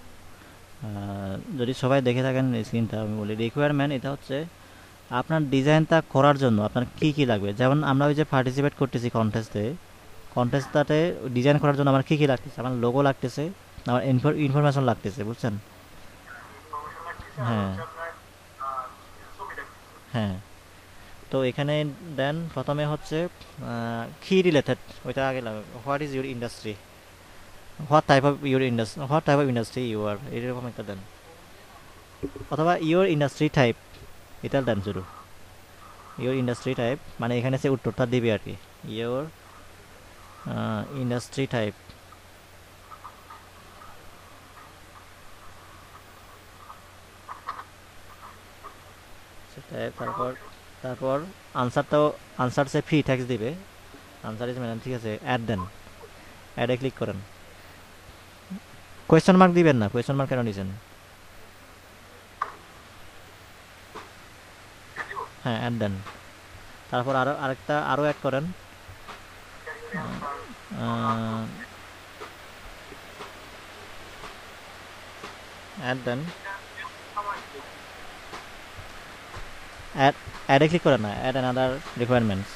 যদি সবাই দেখে থাকেন স্ক্রিনটা আমি বলি রিকোয়ারমেন্ট এটা হচ্ছে আপনার ডিজাইনটা করার জন্য আপনার কি কি লাগবে যেমন আমরা ওই যে পার্টিসিপেট করতেছি কন্টেস্টে কন্টেস্টটাতে ডিজাইন করার জন্য আমার কী কী লাগতেছে আমার লোগো লাগতেছে আমার ইনফরমেশন লাগতেছে বুঝছেন হ্যাঁ হ্যাঁ তো এখানে দেন প্রথমে হচ্ছে কি রিলেটেড ওইটা আগে লাগবে what is your industry what type of your industry what type of industry you are এরকম একটা দেন অথবা ইউর ইন্ডাস্ট্রি টাইপ এটা দেন শুরু ইউর ইন্ডাস্ট্রি টাইপ মানে এখানে সে উত্তরটা দিবে আর কি ইউর ইন্ডাস্ট্রি টাইপ তারপর তারপর আনসারটাও আনসার সে ফ্রি ট্যাক্স দিবে আনসার ইজ ম্যাডাম ঠিক আছে অ্যাড দেন অ্যাডে ক্লিক করেন কোয়েশ্চেন মার্ক দিবেন না কোয়েশ্চেন মার্ক কেন নিয়েছেন হ্যাঁ অ্যাড দেন তারপর আরও আরেকটা আরও অ্যাড করেন অ্যাড দেন অ্যাড অ্যাডে ক্লিক করেন না অ্যাড অ্যানাদার রিকোয়ারমেন্টস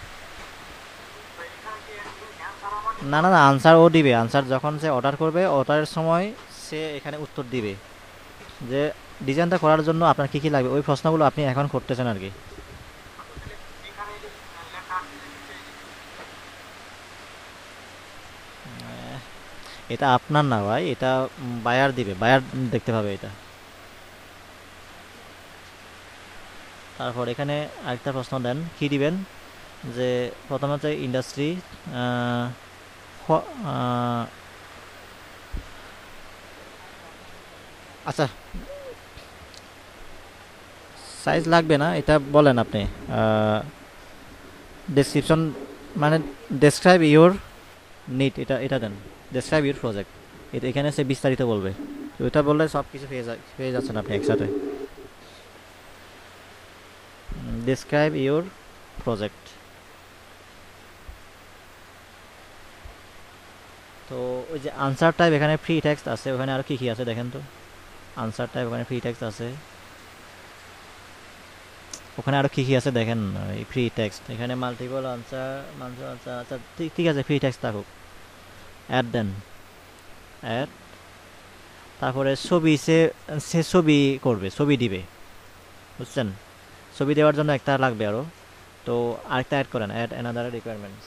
না না না আনসার ও দিবে আনসার যখন সে অর্ডার করবে অর্ডারের সময় সে এখানে উত্তর দিবে যে ডিজাইনটা করার জন্য আপনার কী কী লাগবে ওই প্রশ্নগুলো আপনি এখন করতেছেন আর কি এটা আপনার না ভাই এটা বায়ার দিবে বায়ার দেখতে পাবে এটা তারপর এখানে আরেকটা প্রশ্ন দেন কি দিবেন যে প্রথমে হচ্ছে ইন্ডাস্ট্রি আচ্ছা সাইজ লাগবে না এটা বলেন আপনি ডেসক্রিপশন মানে ডেসক্রাইব ইউর নিড এটা এটা দেন ডেসক্রাইব ইউর প্রজেক্ট এটা এখানে সে বিস্তারিত বলবে ওইটা বললে সব কিছু পেয়ে যা পেয়ে যাচ্ছেন আপনি একসাথে ডেসক্রাইব ইউর প্রজেক্ট তো ওই যে আনসার টাইপ এখানে ফ্রি টেক্সট আছে ওখানে আর কি কি আছে দেখেন তো আনসার টাইপ ওখানে ফ্রি টেক্সট আছে ওখানে আরও কী কী আছে দেখেন এই ফ্রি টেক্সট এখানে মাল্টিপল আনসার মাল্টিপল আনসার আচ্ছা ঠিক ঠিক আছে ফ্রি টেক্সট থাকুক অ্যাড দেন অ্যাড তারপরে ছবি সে সে ছবি করবে ছবি দিবে বুঝছেন ছবি দেওয়ার জন্য একটা লাগবে আরও তো আরেকটা অ্যাড করেন অ্যাড অ্যানাদার রিকোয়ারমেন্টস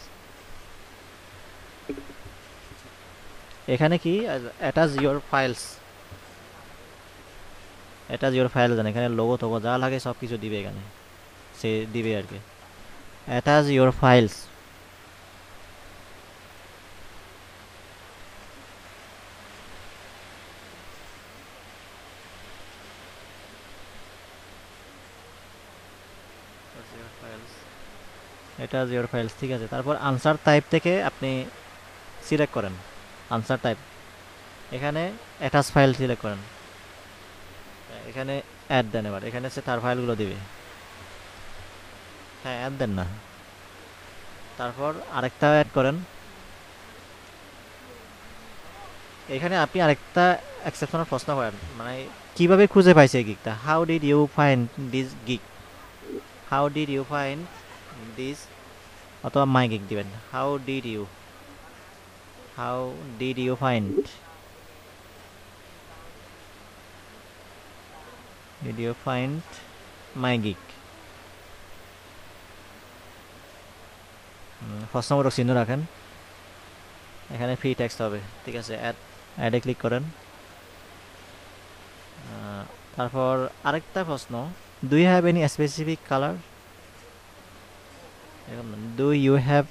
এখানে কি attach your files attach your file দেন এখানে লোগো টোগো যা লাগে সব কিছু দিবে এখানে সে দিবে আর কি attach your files. attach your files ঠিক আছে। তারপর আনসার টাইপ থেকে আপনি সিলেক্ট করেন আনসার টাইপ, এখানে অ্যাটাচ ফাইল সিলেক্ট করেন, এখানে অ্যাড দেন, এবার এখানে সে তার ফাইলগুলো দিবে। হ্যাঁ অ্যাড দেন না, তারপর আরেকটা অ্যাড করেন। এখানে আপনি আরেকটা এক্সেপশনাল প্রশ্ন করেন, মানে কিভাবে খুঁজে পাইছে এই গিকটা, how did you find this geek, how did you find this, অথবা মাই গিক দিবেন, how did you, how did you find, did you find my geek. প্রশ্নবোধক চিহ্ন রাখেন, এখানে ফ্রি টেক্সট হবে, ঠিক আছে। অ্যাড অ্যাডে ক্লিক করেন। তারপর আরেকটা প্রশ্ন, do you have any specific colour, do you have,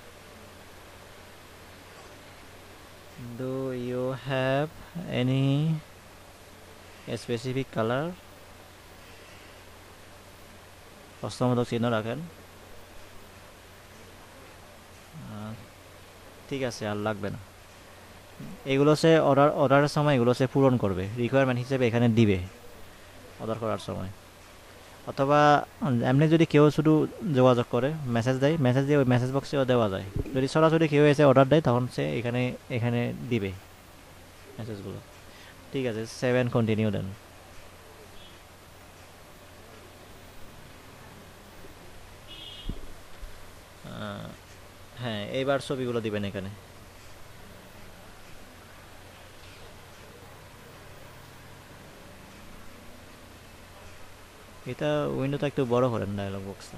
do you have any specific colour, প্রশ্নবোধক চিহ্ন রাখেন। ঠিক আছে, আর লাগবে না। এগুলো সে অর্ডার অর্ডারের সময় এগুলো সে পূরণ করবে, রিকোয়ারমেন্ট হিসেবে এখানে দিবে অর্ডার করার সময়। অথবা এমনি যদি কেউ শুধু যোগাযোগ করে মেসেজ দেয়, মেসেজ দিয়ে ওই মেসেজ বক্সেও দেওয়া যায়। যদি সরাসরি কেউ এসে অর্ডার দেয় তখন সে এখানে এখানে দিবে মেসেজগুলো। ঠিক আছে, সেভেন কন্টিনিউ দেন। হ্যাঁ এইবার ছবিগুলো দিবেন এখানে। এটা উইন্ডোটা একটু বড় করেন ডায়লগ বক্সটা।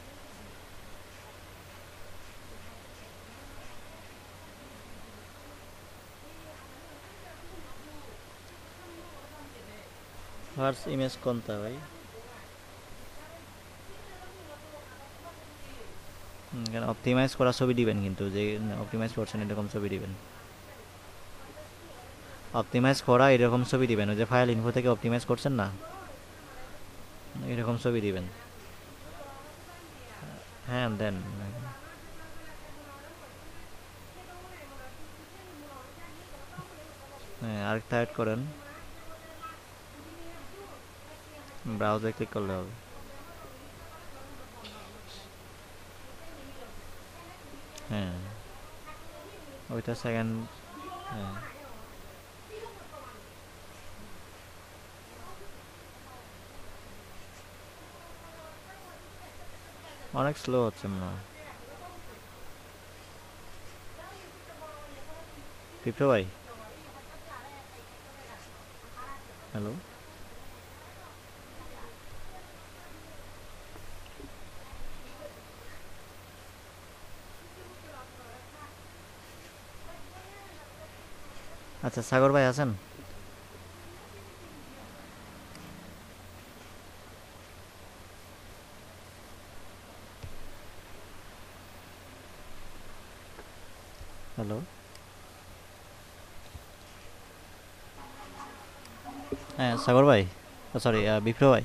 ফার্স্ট ইমেজ কোনটা ভাই? এখানে অপটিমাইজ করা ছবি দিবেন, কিন্তু যে অপটিমাইজ করছেন এরকম ছবি দিবেন, অপটিমাইজ করা এরকম ছবি দিবেন। ওই যে ফাইল ইনফো থেকে অপটিমাইজ করছেন না, এরকম ছবি দিবেন। হ্যাঁ দেন। হ্যাঁ আরেকটা অ্যাড করেন, ব্রাউজে ক্লিক করলে হবে। হ্যাঁ ওইটা সেকেন্ড। হ্যাঁ অনেক স্লো হচ্ছে মনে হয়। পিপ্রো ভাই, হ্যালো, আচ্ছা সাগর ভাই আছেন? হ্যালো, হ্যাঁ সাগর ভাই, সরি বিপ্র ভাই,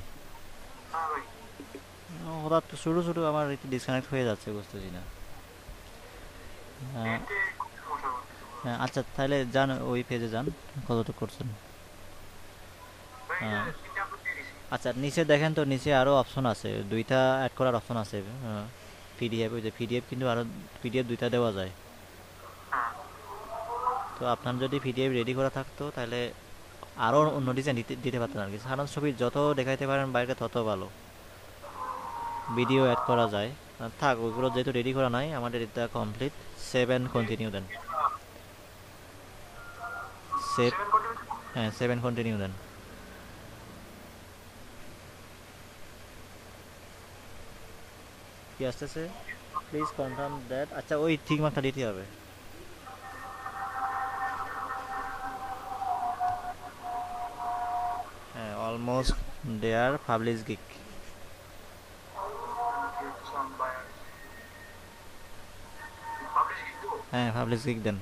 হঠাৎ শুরু শুরু আমার একটু ডিসকানেক্ট হয়ে যাচ্ছে, বুঝতেছি না। হ্যাঁ হ্যাঁ, আচ্ছা তাহলে যান ওই পেজে যান, কতটুকু করছেন। হ্যাঁ আচ্ছা নিচে দেখেন তো, নিচে আরও অপশন আছে, দুইটা অ্যাড করার অপশন আছে। পিডিএফ, ওই যে পিডিএফ কিন্তু আরও পিডিএফ দুইটা দেওয়া যায়। তো আপনার যদি পিডিএফ রেডি করা থাকতো তাহলে আরও অন্য ডিজাইন দিতে দিতে পারতেন আর কি। সাধারণ ছবি যত দেখাইতে পারেন বাইরে তত ভালো, ভিডিও অ্যাড করা যায়। আর থাক ওইগুলো যেহেতু রেডি করা নাই, আমাদের এটা কমপ্লিট। সেভেন কন্টিনিউ দেন, সেভ, হ্যাঁ সেভেন কন্টিনিউ দেন। কি আসতেছে, প্লিজ কনফার্ম দ্যাট, আচ্ছা ওই ঠিক মাত্রা দিতে হবে। হ্যাঁ অলমোস্ট দেয়ার পাবলিশ গিক। হ্যাঁ পাবলিশ গিগ দেন।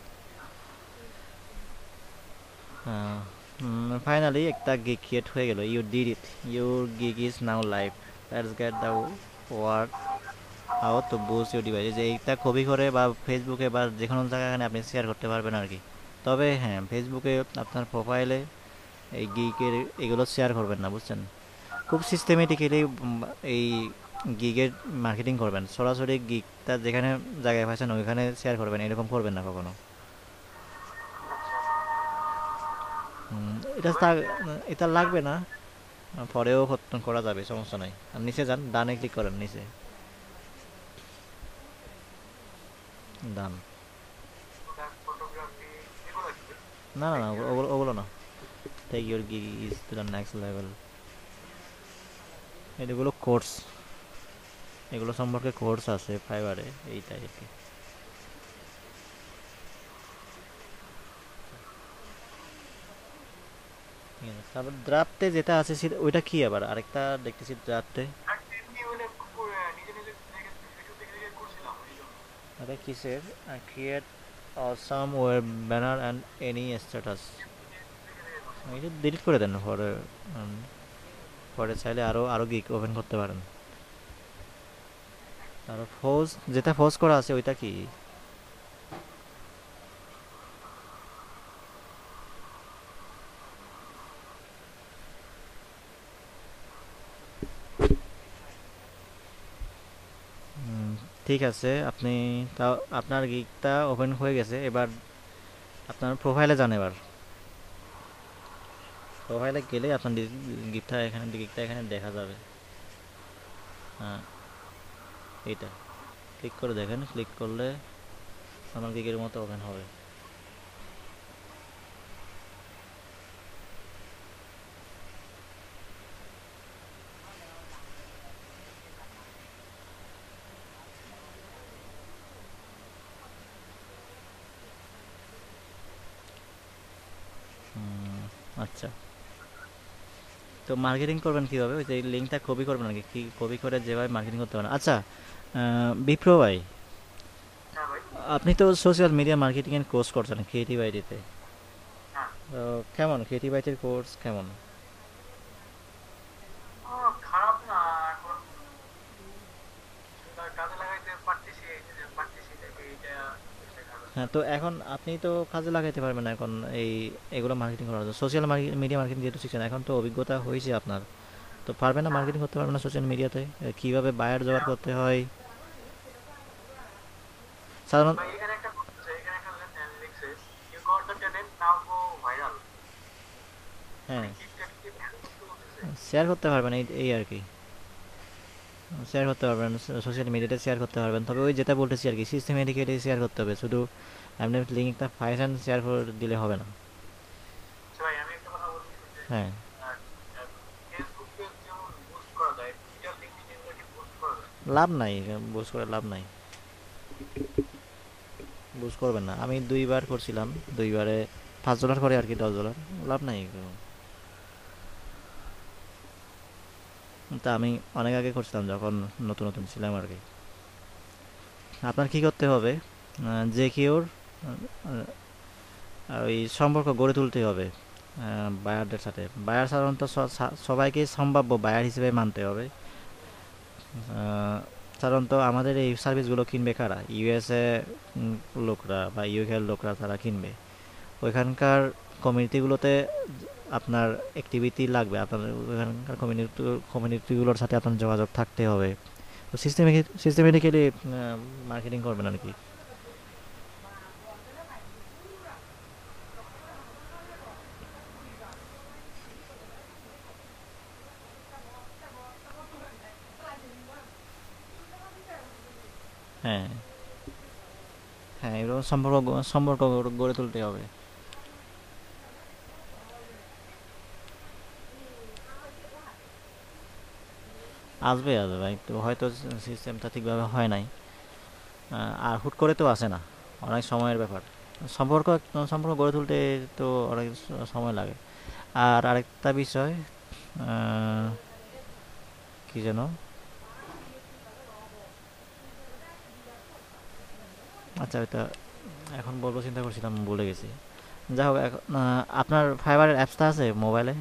ফাইনালি একটা গিগ ক্রিয়েট হয়ে গেল, you did it, your gig is now live, let's get the word how to boost your device. যে এইটা কপি করে বা ফেসবুকে বা যে কোনো জায়গায় আপনি শেয়ার করতে পারবেন আর কি। তবে হ্যাঁ ফেসবুকে আপনার প্রোফাইলে এই গিগের এগুলো শেয়ার করবেন না, বুঝছেন? খুব সিস্টেমেটিক্যালি এই গিগের মার্কেটিং করবেন, সরাসরি গিগটা যেখানে জায়গায় পাচ্ছেন ওইখানে শেয়ার করবেন, এরকম করবেন না কখনো। হুম, এটা তা- এটা লাগবে না, পরেও কত- করা যাবে, সমস্যা নাই। আর নিচে যান, ডানে ক্লিক করেন, নিচে ডান। না না না, ওগুলো ওগুলো না, take your gig is to the next level, এগুলো কোর্স, এগুলো সম্পর্কে কোর্স আছে ফাইবারে, এইটাই আর কি। ঠিক আছে, তারপর ড্রাফটে যেটা আছে সেটা- ওইটা কি আবার আরেকটা দেখতেছি ড্রাফটে। এটা কিসের? Create awesome web banner and any status, এটা ডিলিট করে দেন, পরে উম, পরে চাইলে আরও আরও গিগ ওপেন করতে পারেন। আর ফোজ, যেটা ফোজ করা আছে ওইটা কি? উম, ঠিক আছে, আপনি তাও আপনার গিগটা ওপেন হয়ে গেছে, এবার আপনার প্রোফাইলে যান। এবার প্রোফাইলে গেলে আপনার গিগটা এখানে গিগটা এখানে দেখা যাবে। হ্যাঁ, এইটা ক্লিক করে দেখেন, ক্লিক করলে আমার গিগের মতো ওপেন হবে। হুম, আচ্ছা, তো মার্কেটিং করবেন কীভাবে? ওই যে লিঙ্কটা কপি করবেন নাকি, কি কপি করে যেভাবে মার্কেটিং করতে পারেন। আচ্ছা, আহ, বিপ্র ভাই, আপনি তো সোশ্যাল মিডিয়া মার্কেটিংয়ের কোর্স করছেন ক্রিয়েটিভ আইডিতে, তো কেমন ক্রিয়েটিভ আইটির কোর্স কেমন? হ্যাঁ, তো এখন আপনি তো কাজে লাগাইতে পারবেন এখন এই এগুলো মার্কেটিং করার জন্য, সোশ্যাল মিডিয়া মার্কেটিং যেহেতু শিখছেন, এখন তো অভিজ্ঞতা হয়েছে আপনার, তো পারবেন না মার্কেটিং করতে পারবেন না সোশ্যাল মিডিয়াতে? কীভাবে বায়ার জোগাড় করতে হয় সাধারণত? হ্যাঁ, শেয়ার করতে পারবেন, এই এই আর কি, শেয়ার করতে পারবেন, সোশ্যাল মিডিয়াতে শেয়ার করতে পারবেন। তবে ওই যেটা বলতেছি আর কি, সিস্টেমেটিক্যালি শেয়ার করতে হবে, শুধু আপনি লিঙ্ক একটা ফাইল শেয়ার করে দিলে হবে না। হ্যাঁ, লাভ নাই, বুস্ট করে লাভ নাই, বুস্ট করবেন না। আমি দুইবার করছিলাম, দুইবারে পাঁচ ডলার করে আর কি, দশ ডলার, লাভ নাই। তা আমি অনেক আগে করছিলাম যখন নতুন নতুন ছিলাম আর কি। আপনার কি করতে হবে, আহ, যে কেউর আহ, ওই সম্পর্ক গড়ে তুলতে হবে বায়ারদের সাথে। বায়ার সাধারণত স- সা- সবাইকে সম্ভাব্য বায়ার হিসেবে মানতে হবে। আহ, সাধারণত আমাদের এই সার্ভিসগুলো কিনবে কারা? ইউএসএ লোকরা বা ইউকের লোকরা, তারা কিনবে। ওইখানকার কমিউনিটিগুলোতে আপনার অ্যাক্টিভিটি লাগবে, আপনার ওইখানকার কমিউনিটি কমিউনিটিগুলোর সাথে আপনার যোগাযোগ থাকতে হবে। তো সিস্টেমে সিস্টেমেটিক্যালি মার্কেটিং করবেন আর কি। হ্যাঁ, হ্যাঁ, এরকম সম্পর্ক গ- সম্পর্ক গড়ে গড়ে তুলতে হবে। আসবে আসবে ভাই, তো হয়তো সিস্টেমটা ঠিকভাবে হয় নাই, আহ, আর হুট করে তো আসে না, অনেক সময়ের ব্যাপার। সম্পর্ক সম্পর্ক গড়ে তুলতে তো অনেক স- সময় লাগে। আর আরেকটা বিষয়, আহ, কি যেন, আচ্ছা ওইটা এখন বলবো চিন্তা করছিলাম ভুলে গেছি। যাই হোক এখন, আহ, আপনার ফাইবারের অ্যাপসটা আছে মোবাইলে?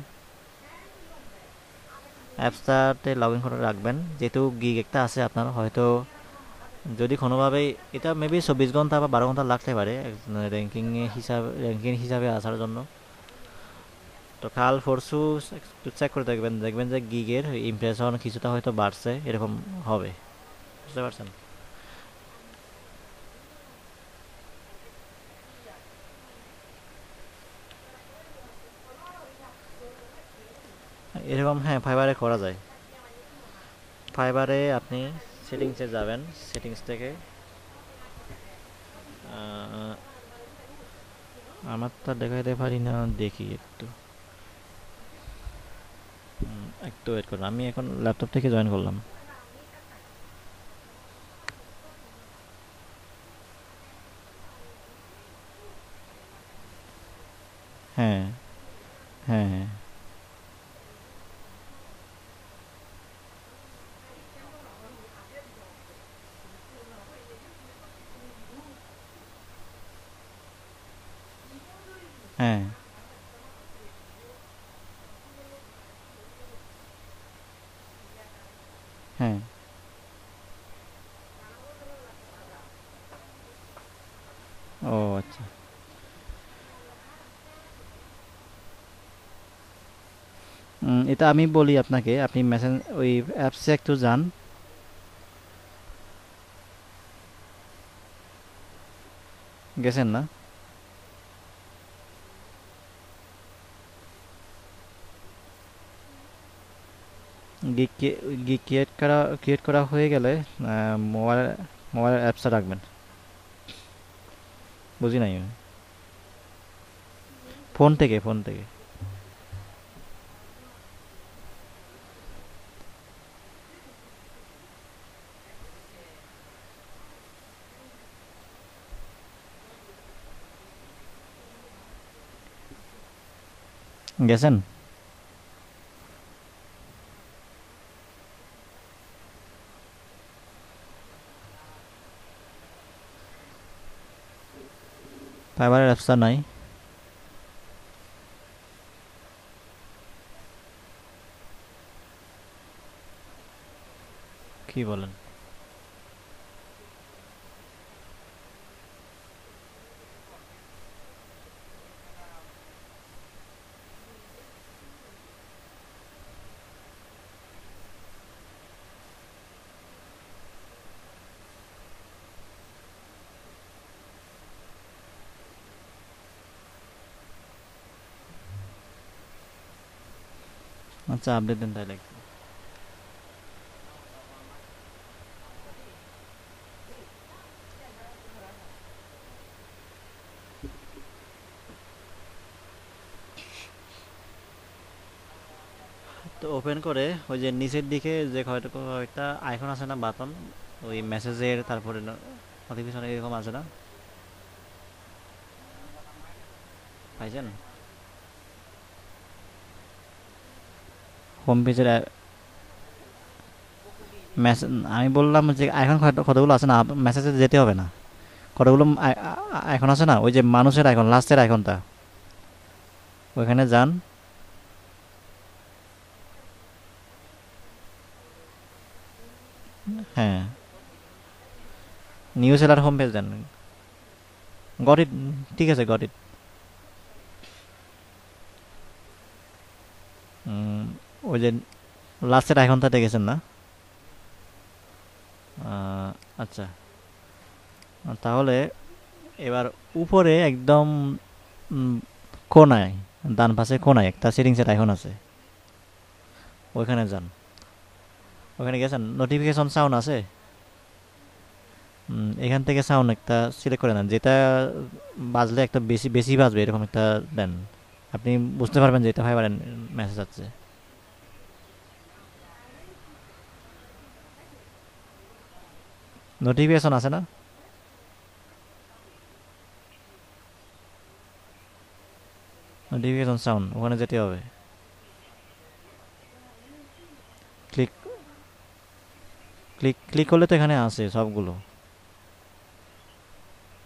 অ্যাপসটাতে লগ ইন করে রাখবেন, যেহেতু গিগ একটা আছে আপনার হয়তো, যদি কোনোভাবেই এটা মেবি চব্বিশ ঘন্টা বা বারো ঘন্টা লাগতে পারে র্যাঙ্কিং হিসাবে, র্যাঙ্কিং হিসাবে আসার জন্য। তো কাল পরশু একটু চেক করে দেখবেন, দেখবেন যে গিগের ইমপ্রেশন কিছুটা হয়তো বাড়ছে, এরকম হবে। বুঝতে পারছেন? এরকম হ্যাঁ ফাইবারে করা যায়। ফাইবারে আপনি সেটিংসে যাবেন, সেটিংস থেকে আহ, আমারটা দেখাইতে পারি না, দেখি একটু। হুম, একটু ওয়েট করুন, আমি এখন ল্যাপটপ থেকে জয়েন করলাম। হ্যাঁ হ্যাঁ হ্যাঁ হ্যাঁ হ্যাঁ। ও আচ্ছা। উম, এটা আমি বলি আপনাকে, আপনি মেসেঞ্জ ওই অ্যাপসে একটু যান। গেছেন না? গিগ গিগ ক্রিয়েট করা ক্রিয়েট করা হয়ে গেলে মোবাইল মোবাইলের অ্যাপসটা রাখবেন। বুঝি নাই আমি। ফোন থেকে ফোন থেকে গেছেন? ফাইবারের অ্যাপসটা নাই? কি বলেন? আচ্ছা আপডেট দেন তাহলে। তো ওপেন করে ওই যে নিচের দিকে যে কয়টা কয়টা আইকন আছে না, বাটন, ওই মেসেজের তারপরে নোটিফিকেশন এরকম আছে না, পাইছেন? হোম পেজের মেসেজ আমি বললাম যে আইকন কতগুলো আছে না, মেসেজে যেতে হবে না, কতগুলো আইকন আছে না, ওই যে মানুষের আইকন, লাস্টের আইকনটা, ওইখানে যান। হ্যাঁ, নিউ সেলার হোম পেজ দেন। Got it. ঠিক আছে, গট ইট। ওই যে লাস্টের আইকনটা দেখেছেন না? আহ, আচ্ছা, তাহলে এবার উপরে একদম উম, কোনায়, ডান পাশে কোনায় একটা সেটিংসের আইকন আছে, ওইখানে যান। ওখানে গেছেন, নোটিফিকেশন সাউন্ড আছে। উম, এখান থেকে সাউন্ড একটা সিলেক্ট করে নেন, যেটা বাজলে একটা বেশি বেশি বাজবে এরকম একটা দেন। আপনি বুঝতে পারবেন যে এটা ফাইবার মেসেজ আছে। নোটিফিকেশন আছে না? নোটিফিকেশন সাউন্ড, ওখানে যেতে হবে। ক্লিক ক্লিক ক্লিক করলে তো এখানে আছে সবগুলো।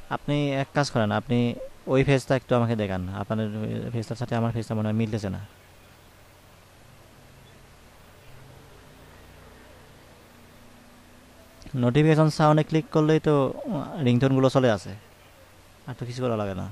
আপনি এক কাজ করেন, আপনি ওই ফেজটা একটু আমাকে দেখান, আপনার ফেজটার সাথে আমার ফেজটা মনে হয় মিলতেছে না। নোটিফিকেশন সাউন্ডে ক্লিক করলেই তো রিংটোনগুলো চলে আসে, আর তো কিছু করা লাগে না।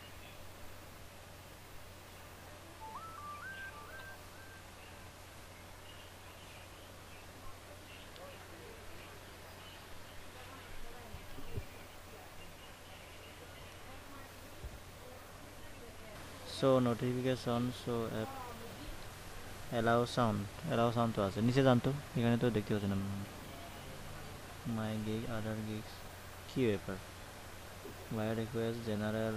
So notification so app allow sound, allow sound তো আছে নিচে, জানতো এখানে তো দেখতে পাচ্ছেন না। মাই গিগ, আদার গিগস, কি ব্যাপার? ভাইয়া রিকোয়েস্ট জেনারেল,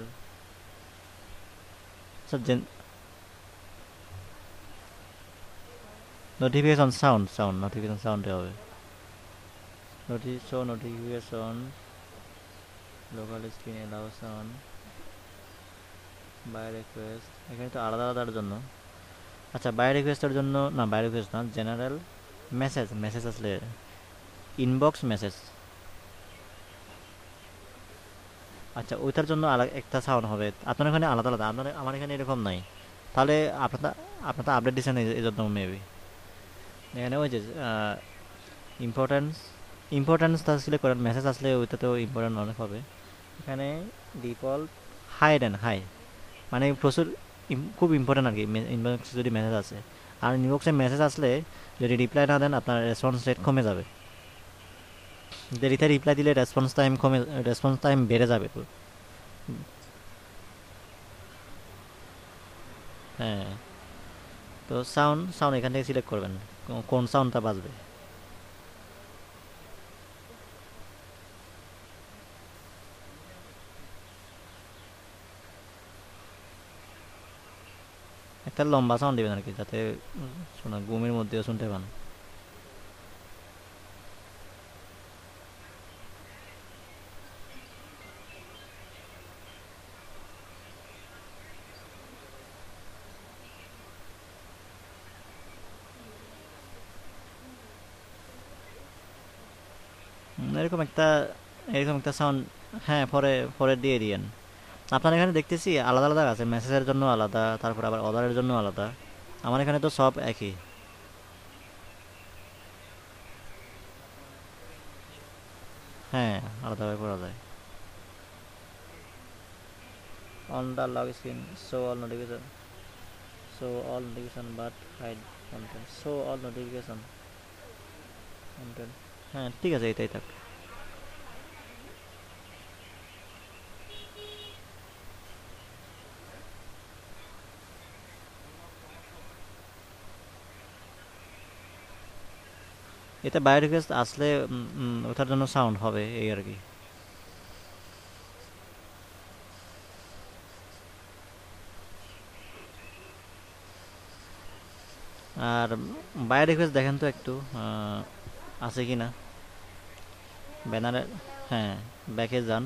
স্যার জেন নোটিফিকেশন সাউন্ড, সাউন্ড নোটিফিকেশন সাউন্ডে হবে। নোটি show notification local screen allow sound by request, এখানে তো আলাদা আলাদার জন্য। আচ্ছা, বাই রিকোয়েস্টের জন্য না, বাই রিকোয়েস্ট না, জেনারেল মেসেজ, মেসেজ আসলে ইনবক্স মেসেজ। আচ্ছা, ওইটার জন্য আলাদা একটা সাউন্ড হবে, আপনার এখানে আলাদা আলাদা, আপনার আমার এখানে এরকম নাই। তাহলে আপনার আপনার তো আপডেট দিচ্ছেন এই জন্য মেবি। এখানে ওই যে ইম্পর্টেন্স, ইম্পর্টেন্সটা সিলেক্ট করেন, মেসেজ আসলে ওইটা তো ইম্পর্টেন্ট অনেক হবে। এখানে ডিফল্ট হাই দেন, হাই মানে প্রচুর খুব ইম্পর্টেন্ট আর কি, ইনবক্সে যদি মেসেজ আসে। আর ইনবক্সে মেসেজ আসলে যদি রিপ্লাই না দেন আপনার রেসপন্স রেট কমে যাবে। দেরিতে রিপ্লাই দিলে রেসপন্স টাইম কমে, রেসপন্স টাইম বেড়ে যাবে। হ্যাঁ, তো সাউন্ড, সাউন্ড এখান থেকে সিলেক্ট করবেন কোন সাউন্ডটা বাজবে। একটা লম্বা সাউন্ড দিবেন আর কি, যাতে শোনা ঘুমের মধ্যেও শুনতে পান। উম, এরকম একটা, এরকম একটা সাউন্ড। হ্যাঁ, পরে পরে দিয়ে দিয়েন। আপনার এখানে দেখতেছি আলাদা আলাদা আছে, মেসেজের জন্য আলাদা, তারপর আবার অর্ডারের জন্য আলাদা। আমার এখানে তো সব একই। হ্যাঁ, আলাদাভাবে করা যায়। On the log screen show all notification, show all notification but hide content, show all notification content. হ্যাঁ, ঠিক আছে, এটাই থাক। এতে বাইরে রিকোয়েস্ট আসলে উম, উম, ওটার জন্য সাউন্ড হবে এই আর কি। আর বাইরে রিকোয়েস্ট দেখেন তো একটু আহ, আছে কি না ব্যানারে। হ্যাঁ, ব্যাকে যান,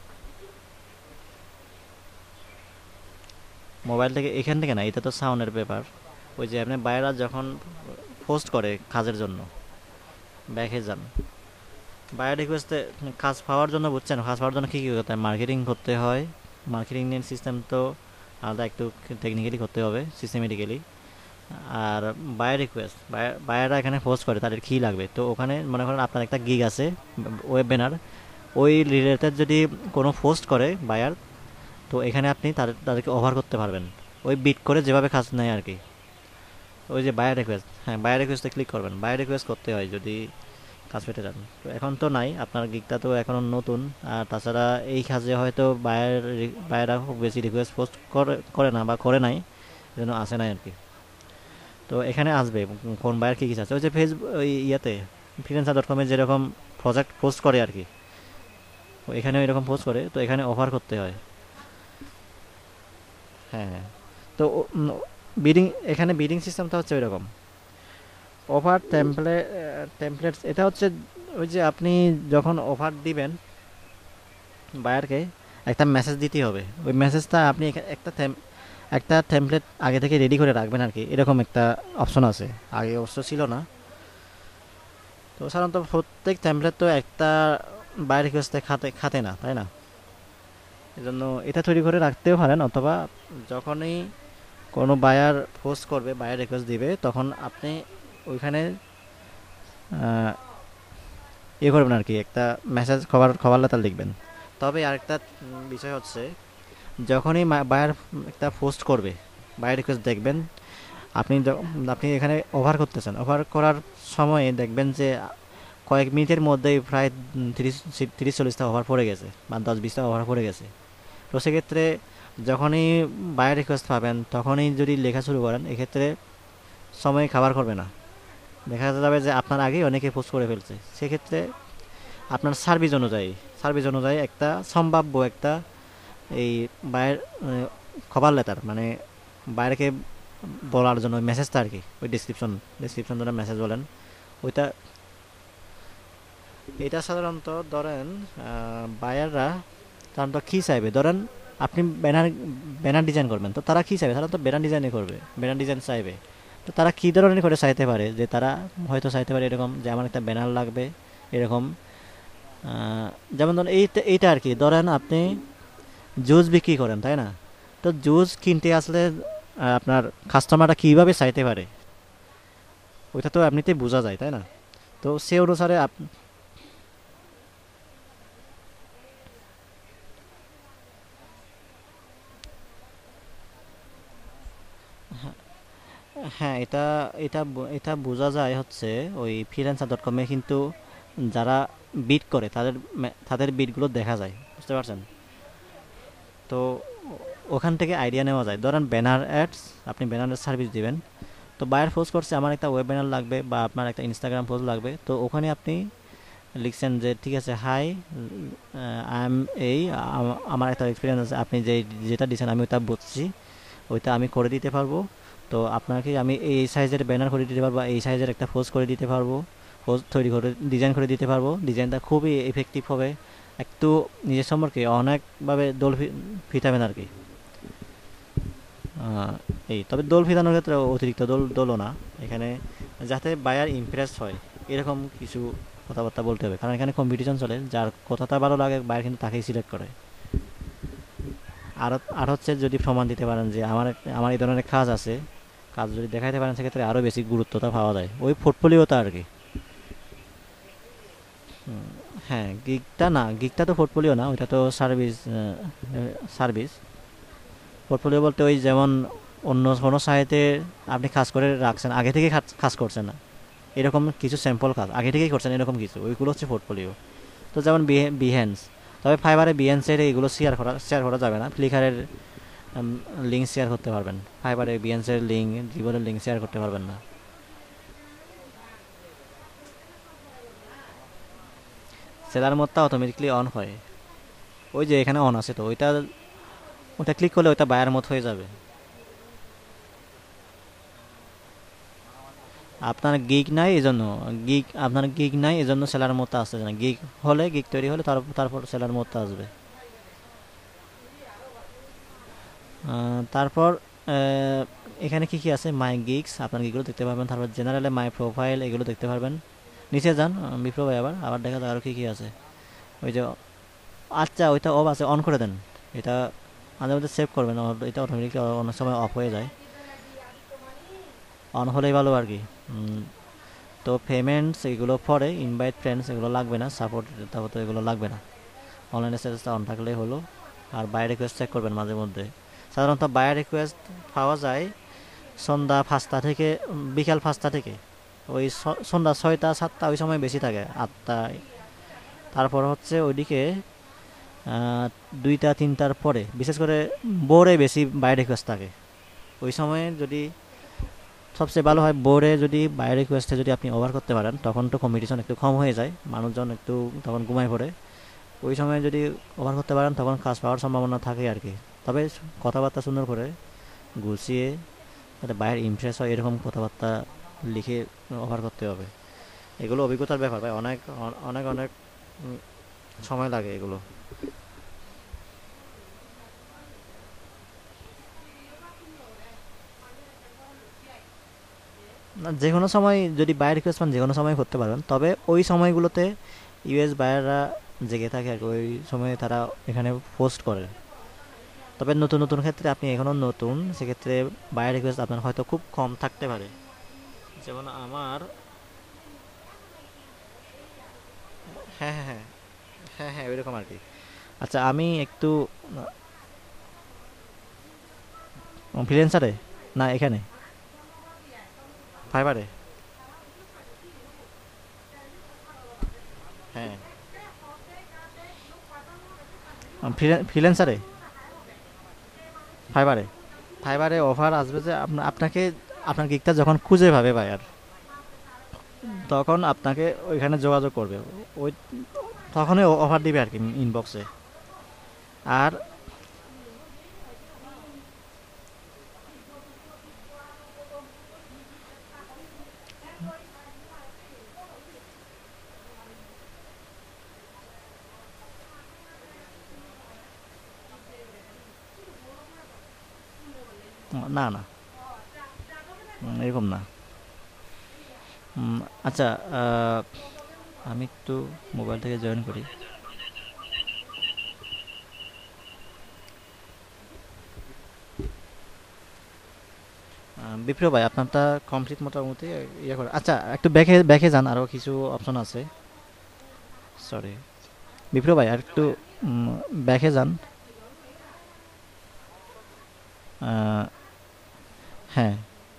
মোবাইল থেকে, এখান থেকে না, এটা তো সাউন্ডের পেপার। ওই যে আপনি বাইরা যখন পোস্ট করে কাজের জন্য, ব্যাকে যান। বায়ো রিকোয়েস্টে কাজ পাওয়ার জন্য, বুঝছেন, কাজ পাওয়ার জন্য কী কী করতে হয়, মার্কেটিং করতে হয়। মার্কেটিং সিস্টেম তো আলাদা একটু টেকনিক্যালি করতে হবে, সিস্টেমেটিক্যালি। আর বায়ো রিকোয়েস্ট, বায়াররা এখানে পোস্ট করে তাদের কী লাগবে, তো ওখানে মনে করেন আপনার একটা গিগ আছে, ওয়েব ব্যানার, ওই রিলেটেড যদি কোনো পোস্ট করে বায়ার, তো এখানে আপনি তাদের তাদেরকে অফার করতে পারবেন, ওই বিট করে যেভাবে কাজ নেয় আর কি। ওই যে বায়ার রিকোয়েস্ট, হ্যাঁ বায়ার রিকোয়েস্টে ক্লিক করবেন, বায়ার রিকোয়েস্ট করতে হয় যদি কাজ পেতে যান। তো এখন তো নাই, আপনার গিগটা তো এখনও নতুন। আর তাছাড়া এই কাজে হয়তো বায়ার, বায়াররা খুব বেশি রিকোয়েস্ট পোস্ট করে করে না বা করে নাই, যেন আসে নাই আর কি। তো এখানে আসবে কোন বায়ার কী কী আছে, ওই যে ফেসবুক, ওই ইয়াতে ফ্রিল্যান্সার ডট কমে যেরকম প্রজেক্ট পোস্ট করে আর কি, এখানেও এরকম পোস্ট করে, তো এখানে অফার করতে হয়। হ্যাঁ, হ্যাঁ। তো বিডিং, এখানে বিডিং সিস্টেমটা হচ্ছে ওই রকম। অফার টেমপ্লে টেমপ্লেটস, এটা হচ্ছে ওই যে আপনি যখন অফার দিবেন বায়ারকে, একটা মেসেজ দিতে হবে, ওই মেসেজটা আপনি এখা- একটা tem- একটা টেমপ্লেট আগে থেকে রেডি করে রাখবেন আর কি, এরকম একটা অপশন আছে, আগে অবশ্য ছিল না। তো সাধারণত প্রত্যেক টেমপ্লেট তো একটা বায়ার রিকোয়েস্টে খাতে খাতে না, তাই না? এজন্য এটা তৈরি করে রাখতেও পারেন, অথবা যখনই কোনো বায়ার পোস্ট করবে, বায়ার রিকোয়েস্ট দিবে, তখন আপনি ওইখানে আহ, ইয়ে করবেন আর কি, একটা মেসেজ খবর খবর লেটার লিখবেন। তবে আরেকটা উম, বিষয় হচ্ছে, যখনই বায়ার একটা পোস্ট করবে, বায়ার রিকোয়েস্ট দেখবেন, আপনি য- আপনি এখানে ওভার করতেছেন, ওভার করার সময়ে দেখবেন যে কয়েক মিনিটের মধ্যেই প্রায় উম, তিরিশ তিরিশ চল্লিশটা ওভার পড়ে গেছে, বা দশ বিশটা ওভার পড়ে গেছে। তো সেক্ষেত্রে যখনই বায়ার রিকোয়েস্ট পাবেন, তখনই যদি লেখা শুরু করেন, এক্ষেত্রে সময় খাবার করবে না। দেখা যাবে যে আপনার আগেই অনেকে পোস্ট করে ফেলছে। সেক্ষেত্রে আপনার সার্ভিস অনুযায়ী সার্ভিস অনুযায়ী একটা সম্ভাব্য একটা এই বায়ের খবর লেটার, মানে বাইরেকে বলার জন্য মেসেজটা আর কি, ওই ডিসক্রিপশন ডিসক্রিপশন ধরে মেসেজ বলেন ওইটা। এটা সাধারণত ধরেন বায়াররা সাধারণত কী চাইবে, ধরেন আপনি ব্যানার ব্যানার ডিজাইন করবেন, তো তারা কী চাইবে, সাধারণত ব্যানার ডিজাইনে করবে, ব্যানার ডিজাইন চাইবে। তো তারা কী ধরনের করে চাইতে পারে, যে তারা হয়তো চাইতে পারে এরকম যে আমার একটা ব্যানার লাগবে এরকম। আহ, যেমন ধরেন এইটা এইটা আর কি, ধরেন আপনি জুস বিক্রি করেন, তাই না? তো জুস কিনতে আসলে আহ, আপনার কাস্টমাররা কীভাবে চাইতে পারে, ওইটা তো এমনিতেই বোঝা যায়, তাই না? তো সে অনুসারে আপ হ্যাঁ, এটা এটা বো- এটা বোঝা যায় হচ্ছে ওই ফ্রিল্যান্সার ডট কমে, কিন্তু যারা বিড করে তাদের মে- তাদের বিডগুলো দেখা যায়, বুঝতে পারছেন? তো ও- ওখান থেকে আইডিয়া নেওয়া যায়। ধরেন ব্যানার অ্যাডস, আপনি ব্যানারের সার্ভিস দিবেন, তো বায়ার পোস্ট করছে আমার একটা ওয়েব ব্যানার লাগবে বা আপনার একটা ইনস্টাগ্রাম পোস্ট লাগবে, তো ওখানে আপনি লিখছেন যে ঠিক আছে, হাই আই এম এই আম- আমার একটা এক্সপিরিয়েন্স আছে, আপনি যে যেটা দিচ্ছেন আমি ওটা বুঝছি, ওইটা আমি করে দিতে পারবো। তো আপনাকে আমি এই সাইজের ব্যানার করে দিতে পারবো, এই সাইজের একটা পোস্ট করে দিতে পারবো, পোস্ট তৈরি করে ডিজাইন করে দিতে পারবো, ডিজাইনটা খুবই এফেক্টিভ হবে, একটু নিজের সম্পর্কে অনেকভাবে দোল ফি- ফিটাবেন আর কি। আহ, এই তবে দোল ফিরানোর ক্ষেত্রে অতিরিক্ত দোল দোলও না এখানে, যাতে বায়ার ইমপ্রেস হয় এরকম কিছু কথাবার্তা বলতে হবে, কারণ এখানে কম্পিটিশন চলে, যার কথাটা ভালো লাগে বায়ার কিন্তু তাকেই সিলেক্ট করে। আর আর হচ্ছে যদি প্রমাণ দিতে পারেন যে আমার এক- আমার এই ধরনের কাজ আছে, কাজ যদি দেখাইতে পারেন, সেক্ষেত্রে আরও বেশি গুরুত্বটা পাওয়া যায়, ওই পোর্টফোলিওটা আর কি। হুম, হ্যাঁ, গিগটা না, গিগটা তো পোর্টফোলিও না, ওইটা তো সার্ভিস। সার্ভিস পোর্টফোলিও বলতে ওই যেমন অন্য কোনো সাইটে আপনি কাজ করে রাখছেন, আগে থেকে কাজ কাজ করছেন না, এরকম কিছু স্যাম্পল কাজ আগে থেকেই করছেন এরকম কিছু, ওইগুলো হচ্ছে পোর্টফোলিও। তো যেমন বিহেন্স, তবে ফাইবারে বিহেন্সের এইগুলো শেয়ার করা শেয়ার করা যাবে না, ফ্লিকারের লিঙ্ক শেয়ার করতে পারবেন, ফাইবারে বিহেন্সের লিঙ্ক, জীবনের লিঙ্ক শেয়ার করতে পারবেন না। সেলার মোডটা অটোমেটিকলি অন হয়, ওই যে এখানে অন আছে, তো ওইটা ওটা ক্লিক করলে ওইটা বায়ার মোড হয়ে যাবে। আপনার গিগ নাই এজন্য, গিগ আপনার গিগ নাই এজন্য সেলার মোডটা আসছে না, গিগ হলে, গিগ তৈরি হলে তারপর তারপর সেলার মোডটা আসবে। আহ, তারপর আহ, এখানে কি কি আছে, মাই গিগস, আপনার গিগুলো দেখতে পারবেন, তারপর জেনারেলে মাই প্রোফাইল এগুলো দেখতে পারবেন। নিচে যান বিপ্রো ভাই, আবার আবার দেখা যায় আরও কী কী আছে। ওই যে, আচ্ছা ওইটা অফ আছে, অন করে দেন এটা, মাঝে মধ্যে সেভ করবেন, অ- এটা অটোমেটিকলি অনেক সময় অফ হয়ে যায়, অন হলেই ভালো আর কি। উম, তো পেমেন্টস এগুলো পরে, ইনভাইট ফ্রেন্ডস এগুলো লাগবে না, সাপোর্ট তারপর তো এগুলো লাগবে না, অনলাইন স্ট্যাটাসটা অন থাকলেই হলো। আর বাই রিকোয়েস্ট চেক করবেন মাঝে মধ্যে, সাধারণত বাই রিকোয়েস্ট পাওয়া যায় সন্ধ্যা পাঁচটা থেকে উম, বিকাল পাঁচটা থেকে ওই স- সন্ধ্যা ছয়টা সাতটা, ওই সময় বেশি থাকে, আটটায়। তারপর হচ্ছে ওইদিকে আহ, দুইটা তিনটার পরে বিশেষ করে বোরে বেশি বাই রিকোয়েস্ট থাকে, ওই সময়ে যদি সবচেয়ে ভালো হয়, বোর্ডে যদি বাই রিকোয়েস্টে যদি আপনি ওভার করতে পারেন, তখন তো কম্পিটিশন একটু কম হয়ে যায়, মানুষজন একটু তখন ঘুমায় পড়ে, ওই সময় যদি ওভার করতে পারেন তখন কাজ পাওয়ার সম্ভাবনা থাকে আর কি। তবে কথাবার্তা সুন্দর করে গুছিয়ে, যাতে বাইরের ইমপ্রেস হয় এরকম কথাবার্তা লিখে ওভার করতে হবে। এগুলো অভিজ্ঞতার ব্যাপার ভাই, অনেক অনেক অনেক উম, সময় লাগে এগুলো। না, যে কোনো সময় যদি বাই রিকোয়েস্ট পান যে কোনো সময় করতে পারবেন, তবে ওই সময়গুলোতে ইউএস বায়াররা জেগে থাকে আর কি, ওই সময়ে তারা এখানে পোস্ট করে। তবে নতুন নতুন ক্ষেত্রে আপনি এখনও নতুন, সেক্ষেত্রে বায়ার রিকোয়েস্ট আপনার হয়তো খুব কম থাকতে পারে। যেমন আমার, হ্যাঁ হ্যাঁ হ্যাঁ হ্যাঁ হ্যাঁ ওইরকম আর কি। আচ্ছা আমি একটু ফ্রিল্যান্সারে, না এখানে ফাইবারে, হ্যাঁ ফ্রিল্যান্সারে ফাইবারে ফাইবারে অফার আসবে যে আপনা- আপনাকে আপনার গিগটা যখন খুঁজে পাবে বায়ার, তখন আপনাকে ওইখানে যোগাযোগ করবে, ওই তখনই অফার দিবে আর কি ইনবক্সে। আর না না, উম, এরকম না। উম, আচ্ছা, আহ, আমি একটু মোবাইল থেকে জয়েন করি। আহ, বিপ্লব ভাই আপনারটা কমপ্লিট মোটামুটি ইয়ে করে। আচ্ছা একটু ব্যাকে ব্যাকে যান, আরও কিছু অপশন আছে। সরি বিপ্লব ভাই আর একটু ব্যাকে যান। আহ, হ্যাঁ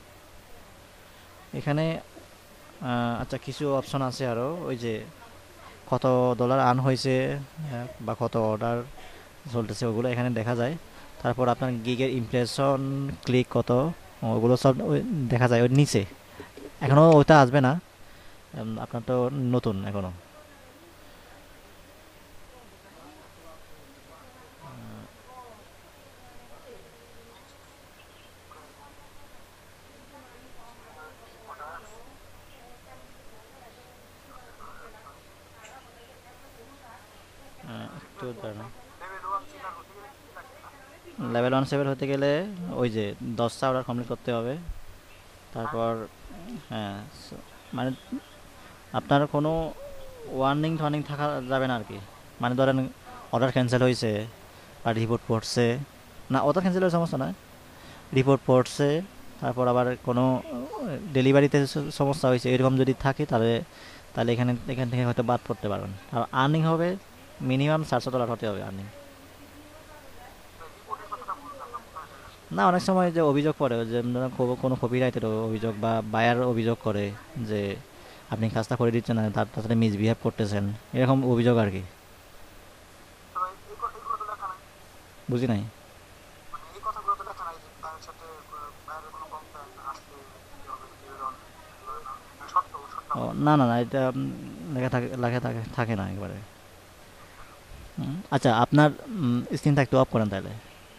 এখানে আহ, আচ্ছা কিছু অপশন আছে আরও, ওই যে কত ডলার আর্ন হয়েছে, আহ, বা কত অর্ডার চলতেছে ওগুলো এখানে দেখা যায়। তারপর আপনার গিগের ইমপ্রেশন, ক্লিক কত, ওগুলো সব ওই দেখা যায় ওই নিচে। এখনও ওইটা আসবে না, উম, আপনার তো নতুন এখনও। একটু দাঁড়ান। লেভেল ওয়ান সেভেন হতে গেলে ওই যে দশটা অর্ডার কমপ্লিট করতে হবে। তারপর হ্যাঁ, so, মানে আপনার কোনো ওয়ার্নিং টর্নিং থাকা যাবে না আর কি। মানে ধরেন অর্ডার ক্যান্সেল হয়েছে বা রিপোর্ট পড়ছে, না অর্ডার ক্যান্সেল হওয়ার সমস্যা নয়, রিপোর্ট পড়ছে, তারপর আবার কোনো ডেলিভারিতে সমস্যা হয়েছে এরকম যদি থাকে, তাহলে তাহলে এখানে এখান থেকে হয়তো বাদ পড়তে পারবেন। আর আর্নিং হবে মিনিমাম চারশো ডলার হতে হবে আর্নিং। না অনেক সময় যে অভিযোগ করে যে ধরুন কো- কোনো কপিরাইটের অভিযোগ বা বায়ার অভিযোগ করে যে আপনি কাজটা করে দিচ্ছেন না, তার তার সাথে মিসবিহেভ করতেছেন, এরকম অভিযোগ আর কি। বুঝি নাই। ও না না না, এটা উম, লেখা থাকে লেখা থাকে থাকে না একবারে। হুম, আচ্ছা আপনার স্ক্রিনটা একটু অফ করেন তাহলে।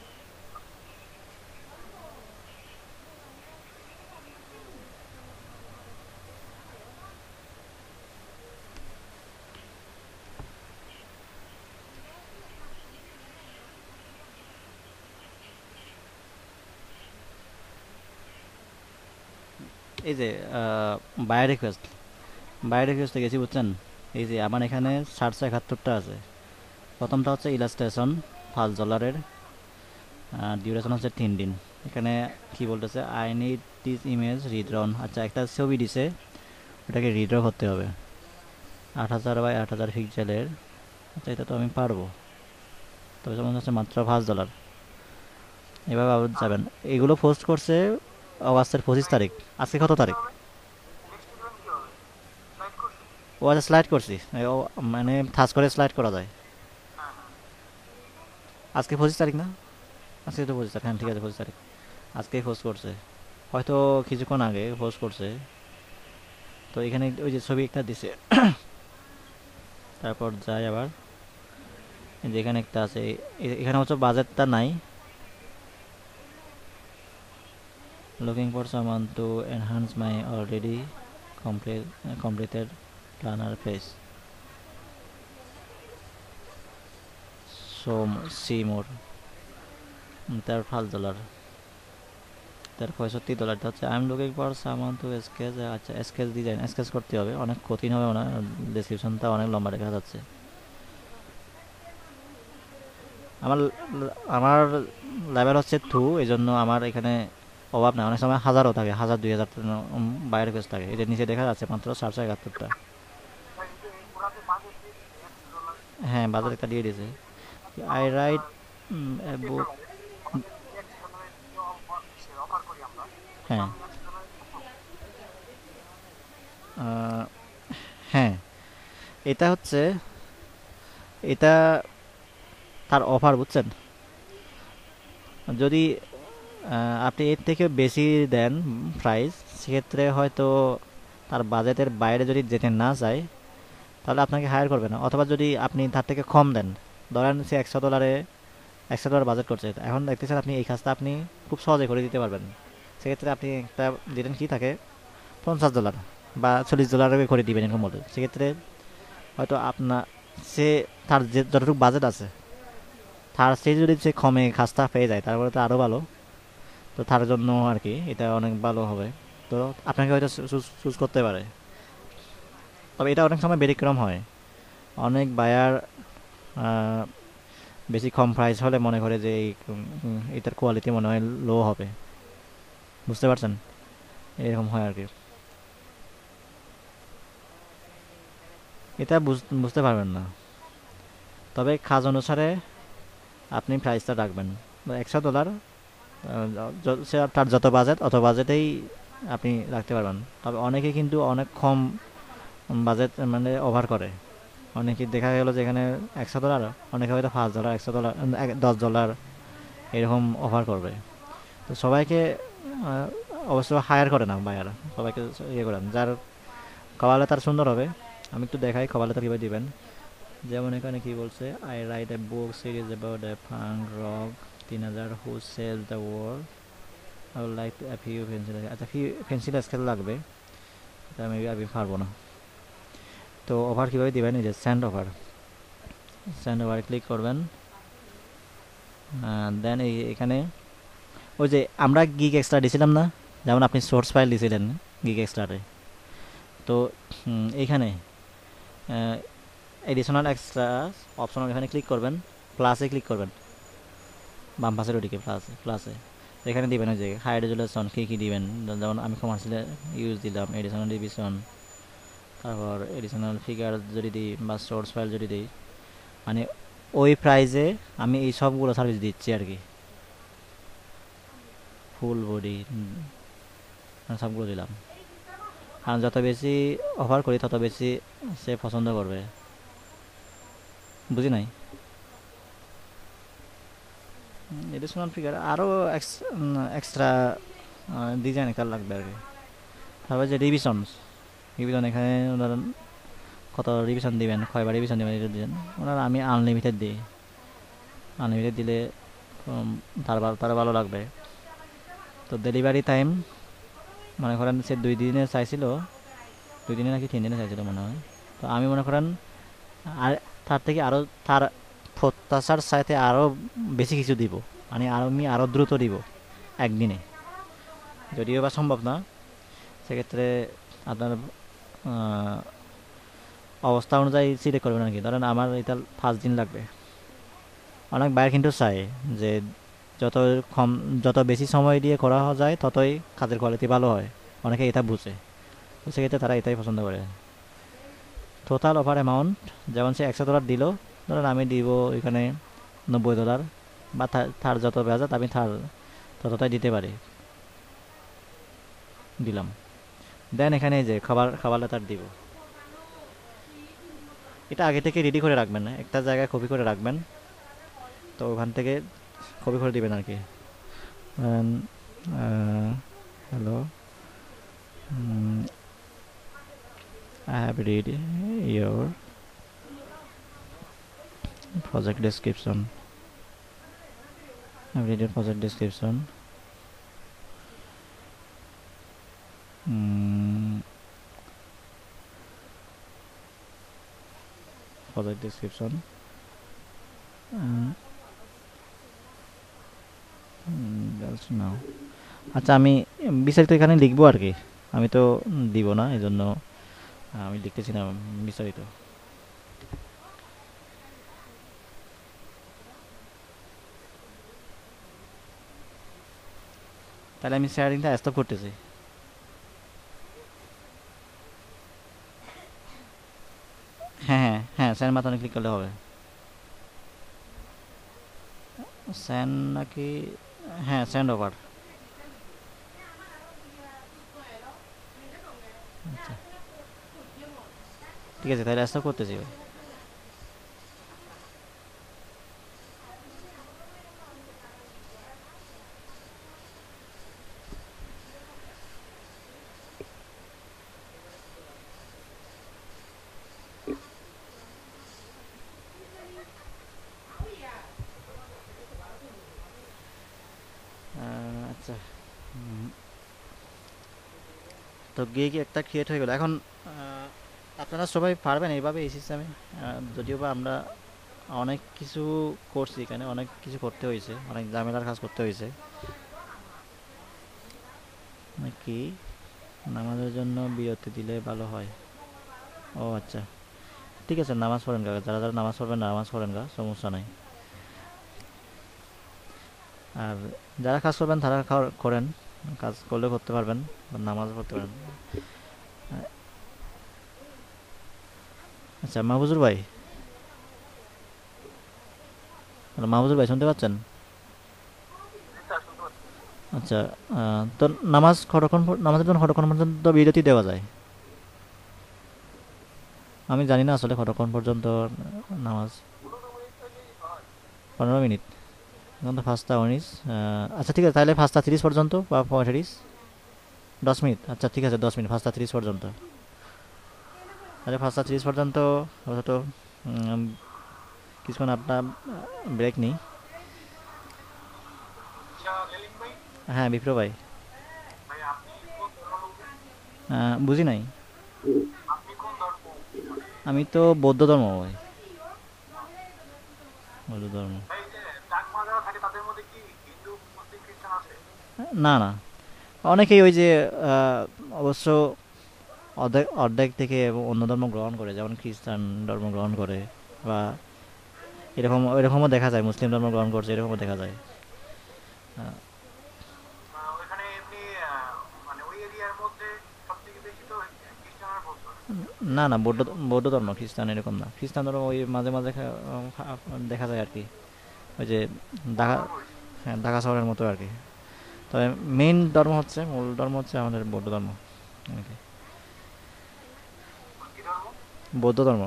এই যে বায়ার রিকোয়েস্ট, বায়ার রিকোয়েস্টে গেছি বুঝছেন। এই যে আমার এখানে সাতশো একাত্তরটা আছে। প্রথমটা হচ্ছে ইলাস্ট্রেশন, পাঁচ ডলারের, ডিউরেশন হচ্ছে তিন দিন। এখানে কি বলতেছে, I need this image redrawn. আচ্ছা একটা ছবি দিছে, ওটাকে রিড্র করতে হবে আট হাজার বাই আট হাজার পিক্সেলের। আচ্ছা এটা তো আমি পারবো, তবে যেমন হচ্ছে মাত্র পাঁচ ডলার। এভাবে আবার যাবেন। এগুলো পোস্ট করছে অগাস্টের পঁচিশ তারিখ। আজকে কত তারিখ? ও আচ্ছা স্লাইড করছি, এ, ও মানে থাস করে স্লাইড করা যায়। আজকে পঁচিশ তারিখ না? আজকে তো পঁচিশ তারিখ, হ্যাঁ ঠিক আছে পঁচিশ তারিখ। আজকেই পোস্ট করছে, হয়তো কিছুক্ষণ আগে পোস্ট করছে। তো এখানে ওই যে ছবি একটা দিছে। তারপর যাই আবার, এই যে এখানে একটা আছে, এ- এখানে হচ্ছে বাজেটটা নাই। Looking for someone to enhance my already complete completed planner page, so see more. তার পাঁচ ডলার, তার পঁয়ষট্টি ডলারটা হচ্ছে I am looking for someone to sketch. আচ্ছা স্কেচ ডিজাইন, স্কেচ করতে হবে, অনেক কঠিন হবে না, ডিসক্রিপশনটা অনেক লম্বা দেখা যাচ্ছে। আমার আমার লেভেল হচ্ছে টু, এই জন্য আমার এখানে অভাব নাই। অনেক সময় হাজারও থাকে, হাজার দুই হাজার বাইরের পেজ থাকে। এই যে নিচে দেখা যাচ্ছে মাত্র চারশো একাত্তরটা। হ্যাঁ, বাজার একটা দিয়ে দিয়েছে। I write book. হ্যাঁ, আহ, হ্যাঁ, এটা হচ্ছে, এটা তার অফার, বুঝছেন? যদি আহ, আপনি এর থেকে বেশি দেন প্রাইস, সেক্ষেত্রে হয়তো তার বাজেটের বাইরে যদি যেতে না চায়, তাহলে আপনাকে হায়ার করবে না। অথবা যদি আপনি তার থেকে কম দেন, ধরেন সে একশো ডলারে একশো ডলার বাজেট করছে, এখন দেখতেছেন আপনি এই কাজটা আপনি খুব সহজে করে দিতে পারবেন, সেক্ষেত্রে আপনি একটা দিলেন কি থাকে পঞ্চাশ ডলার বা চল্লিশ ডলারে করে দিবেন এরকম বলে। সেক্ষেত্রে হয়তো আপনার, সে তার যে যতটুকু বাজেট আছে তার সে যদি সে কমে কাজটা পেয়ে যায় তারপরে তো আরও ভালো। তো তার জন্য আর কি এটা অনেক ভালো হবে। তো আপনাকে হয়তো চুজ করতে পারে। তবে এটা অনেক সময় ব্যতিক্রম হয়। অনেক বায়ার বেশি কম প্রাইস হলে মনে করে যে এই উম, এটার কোয়ালিটি মনে হয় লো হবে, বুঝতে পারছেন? এরকম হয় আর কি। এটা বুঝ- বুঝতে পারবেন না। তবে কাজ অনুসারে আপনি প্রাইসটা রাখবেন। একশো ডলার, সে তার যত বাজেট অত বাজেটেই আপনি রাখতে পারবেন। তবে অনেকে কিন্তু অনেক কম বাজেট মানে ওভার করে। অনেকে দেখা গেল যে এখানে একশো ডলার, অনেকে হয়তো পাঁচ ডলার, একশো ডলার, দশ ডলার এরকম অফার করবে। তো সবাইকে আহ, অবশ্য হায়ার করে না বায়ার, সবাইকে ইয়ে করেন যার কপালে তার সুন্দর হবে। আমি একটু দেখাই কপালে তার কীভাবে দিবেন। যেমন এখানে কি বলছে, I write a book series about a punk rock তিন হাজার, who sell the world, I would like to few pencil. আচ্ছা, ফিউ পেন্সিল স্কেল লাগবে, এটা মেবি আমি পারবো না। তো অফার কীভাবে দিবেন, এই যে সেন্ড অফার, সেন্ড ওভারে ক্লিক করবেন। দেন এই এখানে ওই যে আমরা গিগ এক্সট্রা দিয়েছিলাম না, যেমন আপনি সোর্স ফাইল দিয়েছিলেন গিগ এক্সট্রাতে। তো উম, এইখানে এডিশনাল এক্সট্রা অপশনাল এখানে ক্লিক করবেন, প্লাসে ক্লিক করবেন, বাম পাশের ওদিকে প্লাসে প্লাসে এখানে দিবেন ওই যে হাই রেজুলেশন কী কী দিবেন। যেমন আমি কমার্শিয়াল ইউজ দিলাম, এডিশনাল ডিভিশন, তারপর এডিশনাল ফিগার যদি দিই বা সোর্স ফাইল যদি দিই, মানে ওই প্রাইজে আমি এই সবগুলো সার্ভিস দিচ্ছি আর কি। ফুল বডি সবগুলো দিলাম, কারণ যত বেশি অফার করি তত বেশি সে পছন্দ করবে। বুঝি নাই? এডিশনাল ফিগার আরও এক্সট্রা ডিজাইন একটা লাগবে আর কি। তারপর যে রিভিশনস, রিভিশন এখানে ধরেন কত রিভিশন দিবেন, কয়বার রিভিশন দেবেন এটা দিবেন। ওনার আমি আনলিমিটেড দিই, আনলিমিটেড দিলে উম, তার ভালো, তার ভালো লাগবে। তো ডেলিভারি টাইম মনে করেন সে দুই দিনে চাইছিল, দুই দিনে নাকি তিন দিনে চাইছিল মনে হয়। তো আমি মনে করেন আর তার থেকে আরও, তার প্রত্যাশার সাথে আরও বেশি কিছু দিব, মানে আর আমি আরও দ্রুত দিব একদিনে, যদিও বা সম্ভব না। সেক্ষেত্রে আপনার আহ, অবস্থা অনুযায়ী সিলেক্ট করবেন আর কি। ধরেন আমার এটা পাঁচ দিন লাগবে। অনেক বাইরে কিন্তু চায় যে যত কম, যত বেশি সময় দিয়ে করা যায় ততই কাজের কোয়ালিটি ভালো হয়। অনেকে এটা বুঝে, তো সেক্ষেত্রে তারা এটাই পছন্দ করে। টোটাল অফার অ্যামাউন্ট, যেমন সে একশো ডলার দিল, ধরেন আমি দিব এখানে নব্বই ডলার, বা তার যত বাজেট আমি তার ততটাই দিতে পারি, দিলাম। দেন এখানে যে খাবার খাবার লেটার দিব, এটা আগে থেকে রেডি করে রাখবেন, একটা জায়গায় কপি করে রাখবেন। তো ওখান থেকে কপি করে দিবেন আর কি। Hello, I have read your project description. I have read your project description. Mm, project description. Uh, just now. আচ্ছা, আমি বিস্তারিত এখানে লিখবো আর কি, আমি তো দিব না, এই জন্য আমি লিখতেছি না বিস্তারিত। তাহলে আমি শেয়ারিংটা স্টপ করতেছি। হ্যাঁ হ্যাঁ হ্যাঁ, সেন্ড বাটনে ক্লিক করলে হবে। সেন্ড নাকি? হ্যাঁ, সেন্ড ওভার। আচ্ছা ঠিক আছে, তাহলে স্টপ করতেছি ভাই। আহ, আচ্ছা। হুম, তো গিয়ে কি একটা ক্রিয়েট হয়ে গেল এখন। আহ, আপনারা সবাই পারবেন এইভাবে এই সিস্টেমে? যদিও বা আমরা অনেক কিছু করছি এখানে, অনেক কিছু করতে হয়েছে, অনেক ঝামেলার কাজ করতে হয়েছে নাকি। নামাজের জন্য বিরতি দিলে ভালো হয়। ও আচ্ছা, ঠিক আছে, নামাজ পড়েন গা, যারা যারা নামাজ পড়বেন নামাজ পড়েন গা, সমস্যা নাই। আর যারা কাজ করবেন তারা খাওয়া- করেন, কাজ করলে করতে পারবেন, বা নামাজ পড়তে পারেন। আচ্ছা মাহবুজুর ভাই, হ্যালো মাহবুজুর ভাই, শুনতে পাচ্ছেন? আচ্ছা, আহ, তো নামাজ কতক্ষণ পর- নামাজের জন্য কতক্ষণ পর্যন্ত বিরতি দেওয়া যায়? আমি জানি না আসলে কতক্ষণ পর্যন্ত নামাজ। পনেরো মিনিট? এখন তো পাঁচটা উনিশ। আচ্ছা ঠিক আছে, তাহলে পাঁচটা তিরিশ পর্যন্ত বা পঁয়ত্রিশ। দশ মিনিট, আচ্ছা ঠিক আছে, দশ মিনিট, পাঁচটা তিরিশ পর্যন্ত। তাহলে পাঁচটা তিরিশ পর্যন্ত অন্তত উম, কিছুক্ষণ আপনার ব্রেক নিই। হ্যাঁ বিপ্র ভাই। আহ, বুঝি নাই। আমি তো বৌদ্ধ ধর্ম ভাই। বৌদ্ধ ধর্ম। না না, অনেকেই ওই যে আহ, অবশ্য অর্ধেক অর্ধেক থেকে অন্য ধর্ম গ্রহণ করে, যেমন খ্রিস্টান ধর্ম গ্রহণ করে, বা এরকম এরকমও দেখা যায়, মুসলিম ধর্ম গ্রহণ করছে এরকমও দেখা যায়। আহ, না না, বৌদ্ধ বৌদ্ধ ধর্ম, খ্রিস্টান এরকম না। খ্রিস্টান ধর্ম ওই মাঝে মাঝে খা- খা- দেখা যায় আর কি, ওই যে ঢাকা, হ্যাঁ ঢাকা শহরের মতো আর কি। তবে মেইন ধর্ম হচ্ছে, মূল ধর্ম হচ্ছে আমাদের বৌদ্ধ ধর্ম আর কি। বৌদ্ধ ধর্ম।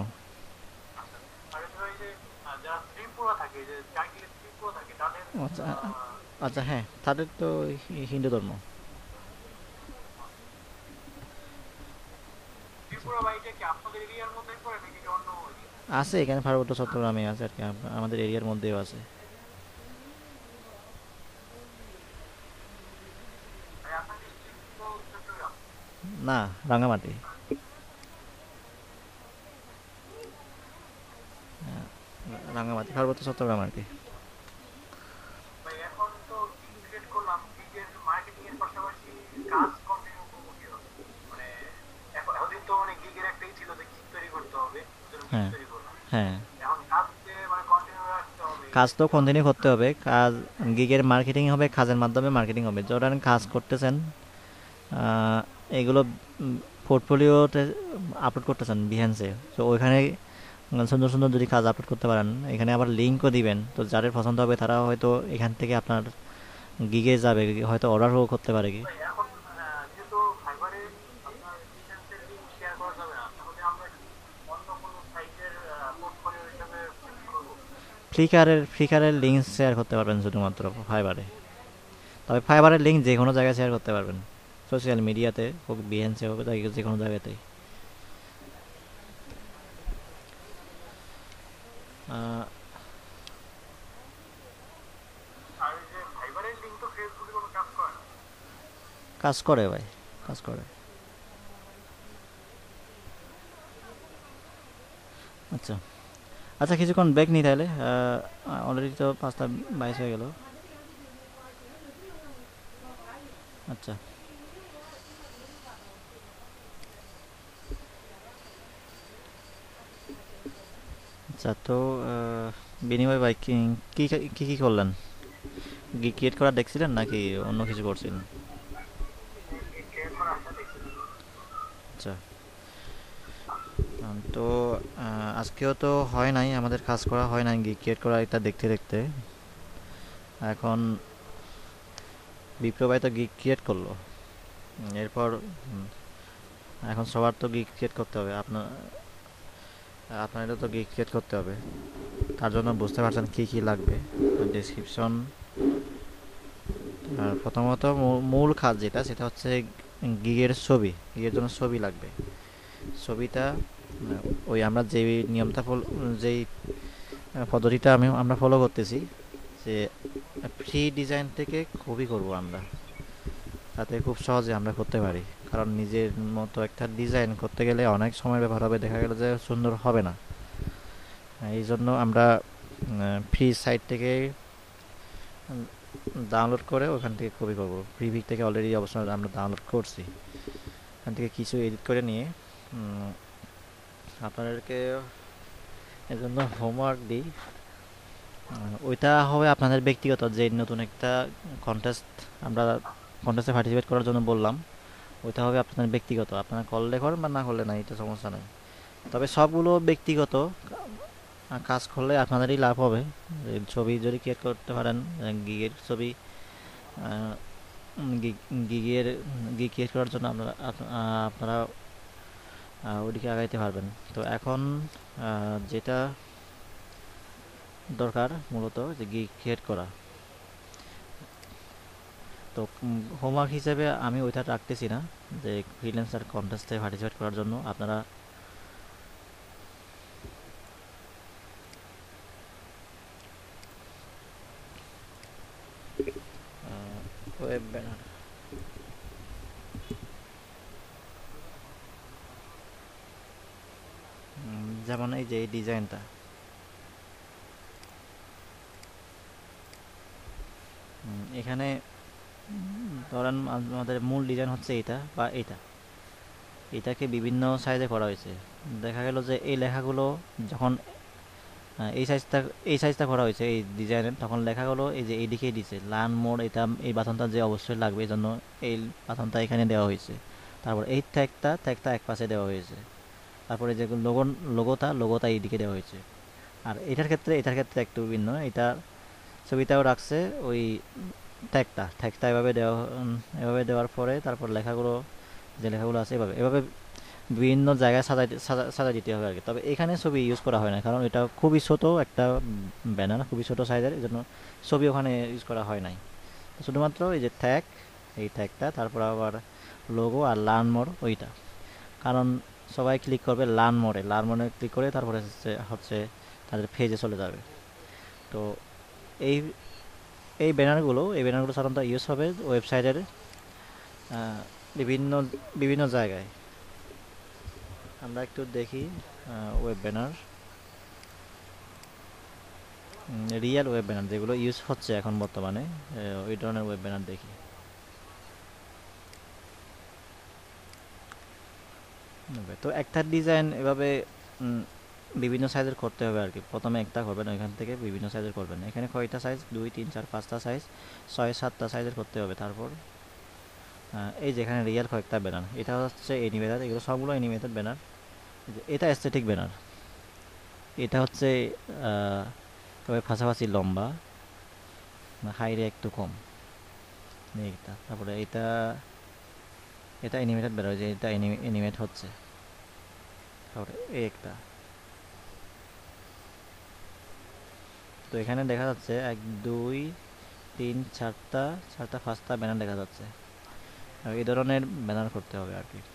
আচ্ছা আচ্ছা, হ্যাঁ তাদের তো হি- হিন্দু ধর্ম। আছে এখানে পার্বত্য চট্টগ্রামে আছে আর কি, আম- আমাদের এরিয়ার মধ্যেও আছে। না, রাঙামাটি। রাঙামাটি পার্বত্য চট্টগ্রাম আর কি। হ্যাঁ হ্যাঁ, কাজ তো কন্টিনিউ করতে হবে। কাজ, গিগের মার্কেটিং হবে, কাজের মাধ্যমে মার্কেটিং হবে। ধরেন কাজ করতেছেন, আহ, এগুলো পোর্টফোলিওতে আপলোড করতেছেন বিহেন্সে, তো ওইখানে সুন্দর সুন্দর যদি কাজ আপলোড করতে পারেন, এখানে আবার লিঙ্কও দিবেন, তো যাদের পছন্দ হবে তারা হয়তো এখান থেকে আপনার গিগে যাবে, হয়তো অর্ডারও করতে পারে কি। ফ্লিকারের ফ্লিকারের লিঙ্ক শেয়ার করতে পারবেন শুধুমাত্র ফাইবারে। তবে ফাইবারের লিঙ্ক যে কোনো জায়গায় শেয়ার করতে পারবেন, সোশ্যাল মিডিয়াতে হোক, বিহেন্সে হোক, যে কোনো জায়গাতেই। আহ, কাজ করে ভাই, কাজ করে। আচ্ছা আচ্ছা, কিছুক্ষণ ব্রেক নিই তাহলে। অলরেডি তো পাঁচটা বাইশ হয়ে গেল। আচ্ছা আচ্ছা, তো আহ, বিনিময় ভাই কি কি কি কি করলেন? ক্রিয়েট করা দেখছিলেন নাকি অন্য কিছু করছিলেন? আচ্ছা। আম, তো আহ, আজকেও তো হয় নাই, আমাদের কাজ করা হয় নাই গিগ ক্রিয়েট করা এটা দেখতে দেখতে। এখন বিপ্লব ভাই তো গিগ ক্রিয়েট করলো। উম, এরপর উম, এখন সবার তো গিগ ক্রিয়েট করতে হবে। আপনার আপনারও তো গিগ ক্রিয়েট করতে হবে। তার জন্য বুঝতে পারছেন কি কি লাগবে। ডেসক্রিপশন, আর প্রথমত মূ- মূল কাজ যেটা সেটা হচ্ছে গিগের ছবি। গিগের জন্য ছবি লাগবে। ছবিটা আহ, ওই আমরা যেই নিয়মটা ফলো, যেই আহ, পদ্ধতিটা আমি আমরা ফলো করতেছি, যে ফ্রি ডিজাইন থেকে কপি করব আমরা, তাতে খুব সহজে আমরা করতে পারি। কারণ নিজের মতো একটা ডিজাইন করতে গেলে অনেক সময় ব্যবহার হবে, দেখা গেল যে সুন্দর হবে না। এই জন্য আমরা ফ্রি সাইট থেকে ডাউনলোড করে ওখান থেকে কপি করব। প্রিভিক থেকে অলরেডি অবশ্য আমরা ডাউনলোড করছি। ওখান থেকে কিছু এডিট করে নিয়ে উম, আপনাদেরকে এজন্য হোমওয়ার্ক দিই। আহ, ওইটা হবে আপনাদের ব্যক্তিগত, যে নতুন একটা কন্টেস্ট আমরা কন্টেস্টে পার্টিসিপেট করার জন্য বললাম, ওইটা হবে আপনাদের ব্যক্তিগত। আপনারা করলে করেন বা না করলে না, এটা সমস্যা নাই। তবে সবগুলো ব্যক্তিগত আহ, কাজ করলে আপনাদেরই লাভ হবে। এই ছবি যদি ক্রিয়েট করতে পারেন, গিগের ছবি, আহ, উম, গিগ- গিগের গিগ ক্রিয়েট করার জন্য আপনারা আপ- আহ, আপনারা আহ, ওইদিকে আগাইতে পারবেন। তো এখন আহ, যেটা দরকার মূলত যে গিগ ক্রিয়েট করা। তো হোমওয়ার্ক হিসেবে আমি ওইটা রাখতেছি না, যে ফ্রিল্যান্সার কন্টেস্টে পার্টিসিপেট করার জন্য আপনারা ওয়েব ব্যানার, যেমন এই যে এই ডিজাইনটা, এখানে উম, ধরেন আমাদের মূল ডিজাইন হচ্ছে এইটা বা এইটা, এটাকে বিভিন্ন সাইজে করা হয়েছে। দেখা গেল যে এই লেখাগুলো যখন আহ, এই সাইজটা এই সাইজটা করা হয়েছে এই ডিজাইনের, তখন লেখাগুলো এই যে এইদিকেই দিছে লান মোড়, এটা এই বাটনটা যে অবশ্যই লাগবে, এই জন্য এই বাটনটা এখানে দেওয়া হয়েছে। তারপর এই ট্যাগটা ট্যাগটা এক পাশে দেওয়া হয়েছে। তারপরে যে লোগো, লোগোটা লোগোটা এইদিকে দেওয়া হয়েছে। আর এটার ক্ষেত্রে এটার ক্ষেত্রে একটু ভিন্ন, এটা ছবিটাও রাখছে ওই ট্যাগটা ট্যাগটা এভাবে দেওয়া, উম, এভাবে দেওয়ার পরে তারপর লেখাগুলো, যে লেখাগুলো আছে এভাবে এভাবে বিভিন্ন জায়গায় সাজাই সাজা সাজাই দিতে হবে আর কি। তবে এখানে ছবি ইউজ করা হয় না, কারণ এটা খুবই ছোট একটা ব্যানার, খুবই ছোট সাইজের, এই জন্য ছবি ওখানে ইউজ করা হয় নাই। শুধুমাত্র এই যে ট্যাগ, এই ট্যাগটা, তারপর আবার লোগো আর লার্ন মোর ওইটা। কারণ সবাই ক্লিক করবে লার্ন মোড়ে, লার্ন মোড়ে ক্লিক করে তারপরে হচ্ছে হচ্ছে তাদের পেজে চলে যাবে। তো এই এই ব্যানারগুলো এই ব্যানারগুলো সাধারণত ইউজ হবে ওয়েবসাইটের আহ, বিভিন্ন বিভিন্ন জায়গায়। আমরা একটু দেখি web banner, real web banner যেগুলো ইউজ হচ্ছে এখন বর্তমানে, আহ, ওই ধরনের ওয়েব ব্যানার দেখি। Okay, তো একটা ডিজাইন এভাবে উম, বিভিন্ন সাইজের করতে হবে আর কি। প্রথমে একটা করবেন, ওইখান থেকে বিভিন্ন সাইজের করবেন। এখানে কয়টা সাইজ, দুই তিন চার পাঁচটা সাইজ, ছয় সাতটা সাইজের করতে হবে। তারপর আহ, এই যেখানে রিয়েল কয়েকটা ব্যানার, এটা হচ্ছে এনিমেটেড, এগুলো সবগুলো এনিমেটেড ব্যানার। এটা অ্যাস্থেটিক ব্যানার, এটা হচ্ছে আহ, তবে পাশাপাশি লম্বা, হাইরে একটু কম, এইটা। তারপরে এটা এটা অ্যানিমেটেড বের হয়, যে এটা অ্যানিমেট হচ্ছে। তারপরে এই একটা। তো এখানে দেখা যাচ্ছে এক দুই তিন চারটা, চারটা পাঁচটা ব্যানার দেখা যাচ্ছে। আর এই ধরনের ব্যানার করতে হবে আর কি।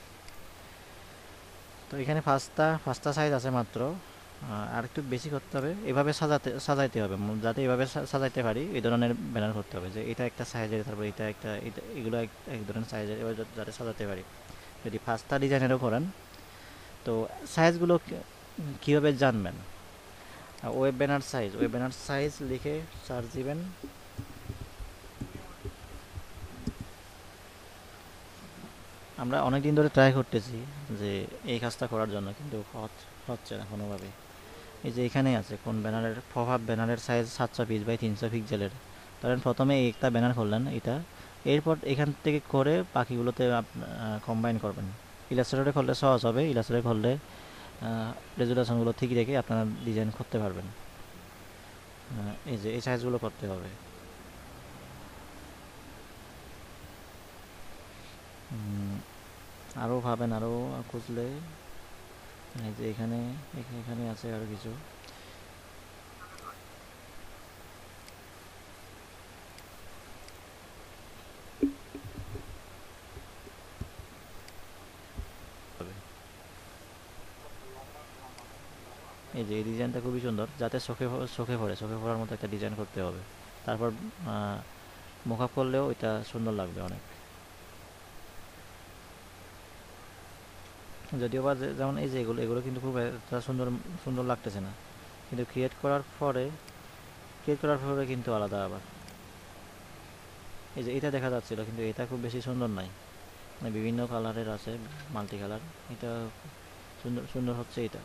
তো এখানে পাঁচটা পাঁচটা সাইজ আছে মাত্র। আহ, আর একটু বেশি করতে হবে, এভাবে সাজাতে সাজাইতে হবে, উম, যাতে এভাবে সা- সাজাইতে পারি এই ধরনের ব্যানার করতে হবে, যে এটা একটা সাইজের, তারপর এটা একটা, এটা এগুলো এক এক ধরনের সাইজের, এবার যা- যাতে সাজাতে পারি। যদি পাঁচটা ডিজাইনেরও করেন, তো সাইজগুলো কীভাবে জানবেন? Web banner size, web banner size লিখে সার্চ দিবেন। আমরা অনেক দিন ধরে ট্রাই করতেছি যে এই কাজটা করার জন্য, কিন্তু হচ- হচ্ছে না কোনোভাবে। এই যে এখানে আছে কোন ব্যানারের প্রভাব, ব্যানারের সাইজ সাতশো পিস বাই তিনশো পিক্সেলের। ধরেন প্রথমে এই একটা ব্যানার করলেন এটা, এরপর এখান থেকে করে বাকিগুলোতে কম্বাইন করবেন। ইলাস্ট্রেটরে করলে সহজ হবে, ইলাস্ট্রেটরে করলে রেজুলেশনগুলো ঠিক রেখে আপনারা ডিজাইন করতে পারবেন। আহ, এই যে এই সাইজগুলো করতে হবে। উম, আরও ভাবেন, আরও খুঁজলে এই যে এখানে এখা- এখানে আছে আরও কিছু। হবে। এই যে এই ডিজাইনটা খুবই সুন্দর, যাতে চোখে প- চোখে পড়ে, চোখে পড়ার মতো একটা ডিজাইন করতে হবে। তারপর মোকআপ করলেও এটা সুন্দর লাগবে অনেক। যদিও বা যে- যেমন এই যে এগুলো এগুলো কিন্তু খুব একটা সুন্দর সুন্দর লাগতেছে না, কিন্তু ক্রিয়েট করার পরে ক্রিয়েট করার পরে কিন্তু আলাদা আবার। এই যে এটা দেখা যাচ্ছিল, কিন্তু এটা খুব বেশি সুন্দর নাই, মানে বিভিন্ন কালারের আছে, মাল্টি কালার। এটা সুন্দর সুন্দর হচ্ছে এটা।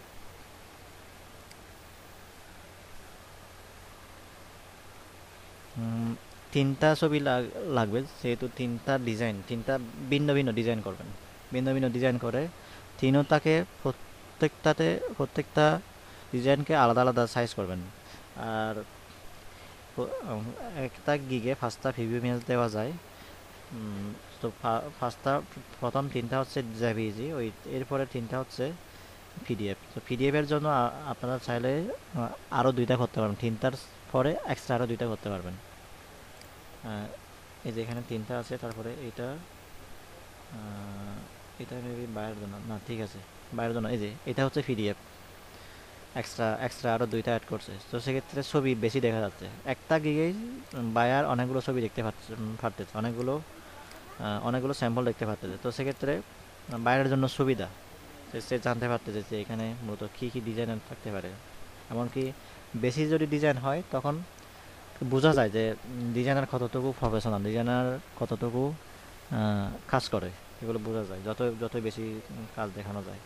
উম, তিনটা ছবি লাগ- লাগবে, যেহেতু তিনটা ডিজাইন, তিনটা ভিন্ন ভিন্ন ডিজাইন করবেন। ভিন্ন ভিন্ন ডিজাইন করে তিনটাকে প্রত্যেকটাতে প্রত্যেকটা ডিজাইনকে আলাদা আলাদা সাইজ করবেন। আর প- উম, একটা গিগে পাঁচটা ভিভিও ইমেজ দেওয়া যায়। উম, তো ফার্স্টটা, প্রথম তিনটা হচ্ছে জেপিজি, ওই এরপরে তিনটা হচ্ছে পিডিএফ। তো পিডিএফ এর জন্য আ- আপনারা চাইলে আ, আরো দুইটা করতে পারবেন, তিনটার পরে এক্সট্রা আরো দুইটা করতে পারবেন। আহ, এই যে এখানে তিনটা আছে, তারপরে এটা আহ, এটা মেবি বাইরের জন্য না, ঠিক আছে, বাইরের জন্য। এই যে এটা হচ্ছে পিডিএফ, এক্সট্রা এক্সট্রা আরো দুইটা অ্যাড করছে, তো সেক্ষেত্রে ছবি বেশি দেখা যাচ্ছে। একটা গিগেই বায়ার অনেকগুলো ছবি দেখতে পাচ্ছে, উম, পারতেছে, অনেকগুলো আহ, অনেকগুলো স্যাম্পল দেখতে পারতেছে। তো সেক্ষেত্রে আহ, বাইরের জন্য সুবিধা, সে সে জানতে পারতেছে যে এখানে মূলত কী কী ডিজাইন থাকতে পারে। এমনকি বেশি যদি ডিজাইন হয় তখন বোঝা যায় যে ডিজাইনার কতটুকু প্রফেশনাল, ডিজাইনার কতটুকু আহ, কাজ করে, এগুলো বোঝা যায় যত যত বেশি উম, কাজ দেখানো যায়।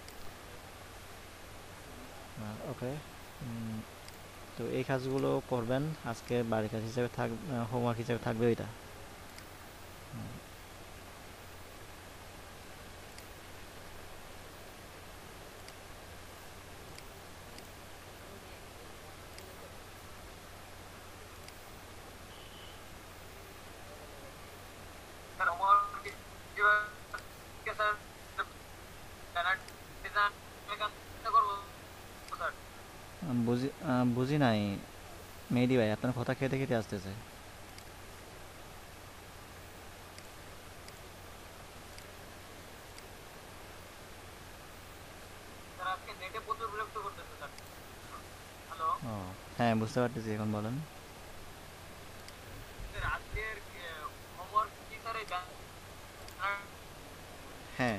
ওকে, তো এই কাজগুলো করবেন আজকে, বাড়ির কাজ হিসেবে থাক, হোমওয়ার্ক হিসেবে থাকবে ওইটা। আম, বুঝি আহ, বুঝি নাই মেহেদি ভাই, আপনার কথা খেতে খেতে আসতেছে। ও, হ্যাঁ বুঝতে পারতেছি, এখন বলেন। হ্যাঁ,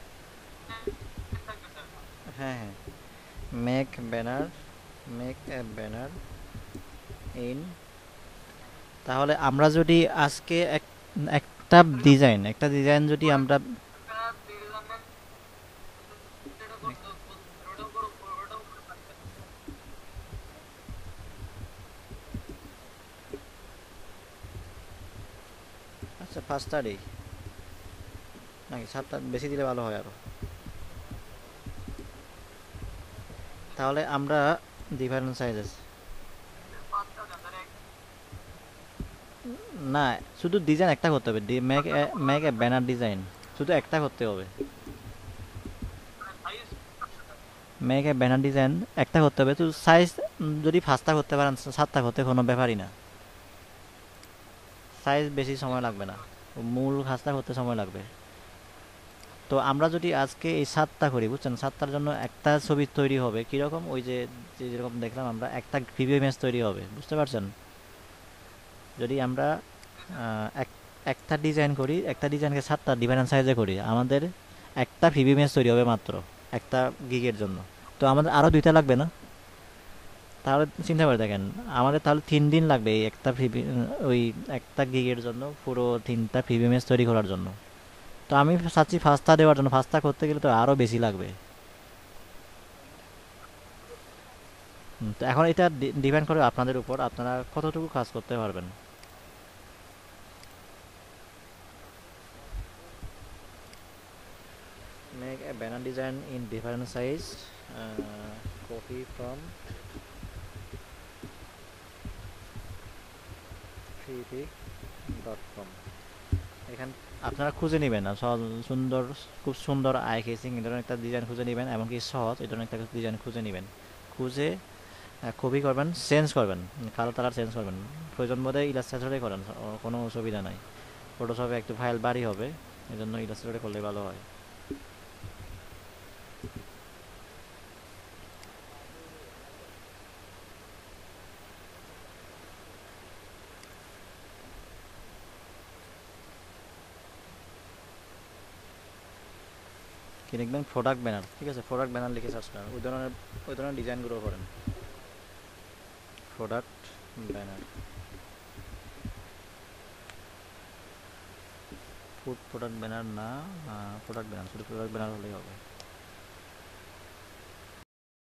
হ্যাঁ, হ্যাঁ, make banner, make a banner in. তাহলে আমরা যদি আজকে এক একটা ডিজাইন একটা ডিজাইন যদি আমরা, আচ্ছা পাঁচটা দিই নাকি সাতটা, বেশি দিলে ভালো হয় আরো। তাহলে আমরা ডিফারেন্ট সাইজেস, না, শুধু ডিজাইন একটা করতে হবে, make a make a banner design, শুধু একটা করতে হবে। মেক এ ব্যানার ডিজাইন একটা করতে হবে, তো সাইজ যদি পাঁচটা করতে পারেন, সাতটা করতে কোনো ব্যাপারই না, সাইজ বেশি সময় লাগবে না, মূল কাজটা করতে সময় লাগবে। তো আমরা যদি আজকে এই সাতটা করি, বুঝছেন, সাতটার জন্য একটা ছবি তৈরি হবে কীরকম, ওই যে যে যেরকম দেখলাম আমরা, একটা প্রিভিউ ইমেজ তৈরি হবে, বুঝতে পারছেন। যদি আমরা আহ, এক একটা ডিজাইন করি, একটা ডিজাইনকে সাতটা ডিফারেন্ট সাইজে করি, আমাদের একটা প্রিভিউ ইমেজ তৈরি হবে মাত্র একটা গিগের জন্য। তো আমাদের আরও দুইটা লাগবে না? তাহলে চিন্তা করে দেখেন, আমাদের তাহলে তিন দিন লাগবে এই একটা প্রিভি ওই একটা গিগের জন্য, পুরো তিনটা প্রিভিউ ইমেজ তৈরি করার জন্য। তো আমি চাচ্ছি ফাস্তা দেওয়ার জন্য, ফাস্তা করতে গেলে তো আরও বেশি লাগবে। হুম, তো এখন এটা ডিপেন্ড করে আপনাদের উপর, আপনারা কতটুকু কাজ করতে পারবেন। make a banner design in different size, uh, copy from freepik dot com. এখান আপনারা খুঁজে নেবেন আর সুন্দর, খুব সুন্দর আই কেসিং এই ধরনের একটা ডিজাইন খুঁজে নেবেন, এমনকি সহজ এই ধরনের একটা ডিজাইন খুঁজে নেবেন। খুঁজে কপি করবেন, চেঞ্জ করবেন, কালার টালার চেঞ্জ করবেন, প্রয়োজন বোধে ইলাস্ট্রেটরে করেন, কোনো অসুবিধা নাই। ফটোশপে একটু ফাইল বাড়ি হবে, এই জন্য ইলাস্ট্রেটরে করলে ভালো হয়। কি লিখবেন? Product banner. ঠিক আছে, প্রোডাক্ট ব্যানার লিখে সার্চ করেন, ওই ধরনের ওই ধরনের ডিজাইনগুলো করেন। Product banner, food product banner না, প্রোডাক্ট ব্যানার, শুধু প্রোডাক্ট ব্যানার হলেই হবে।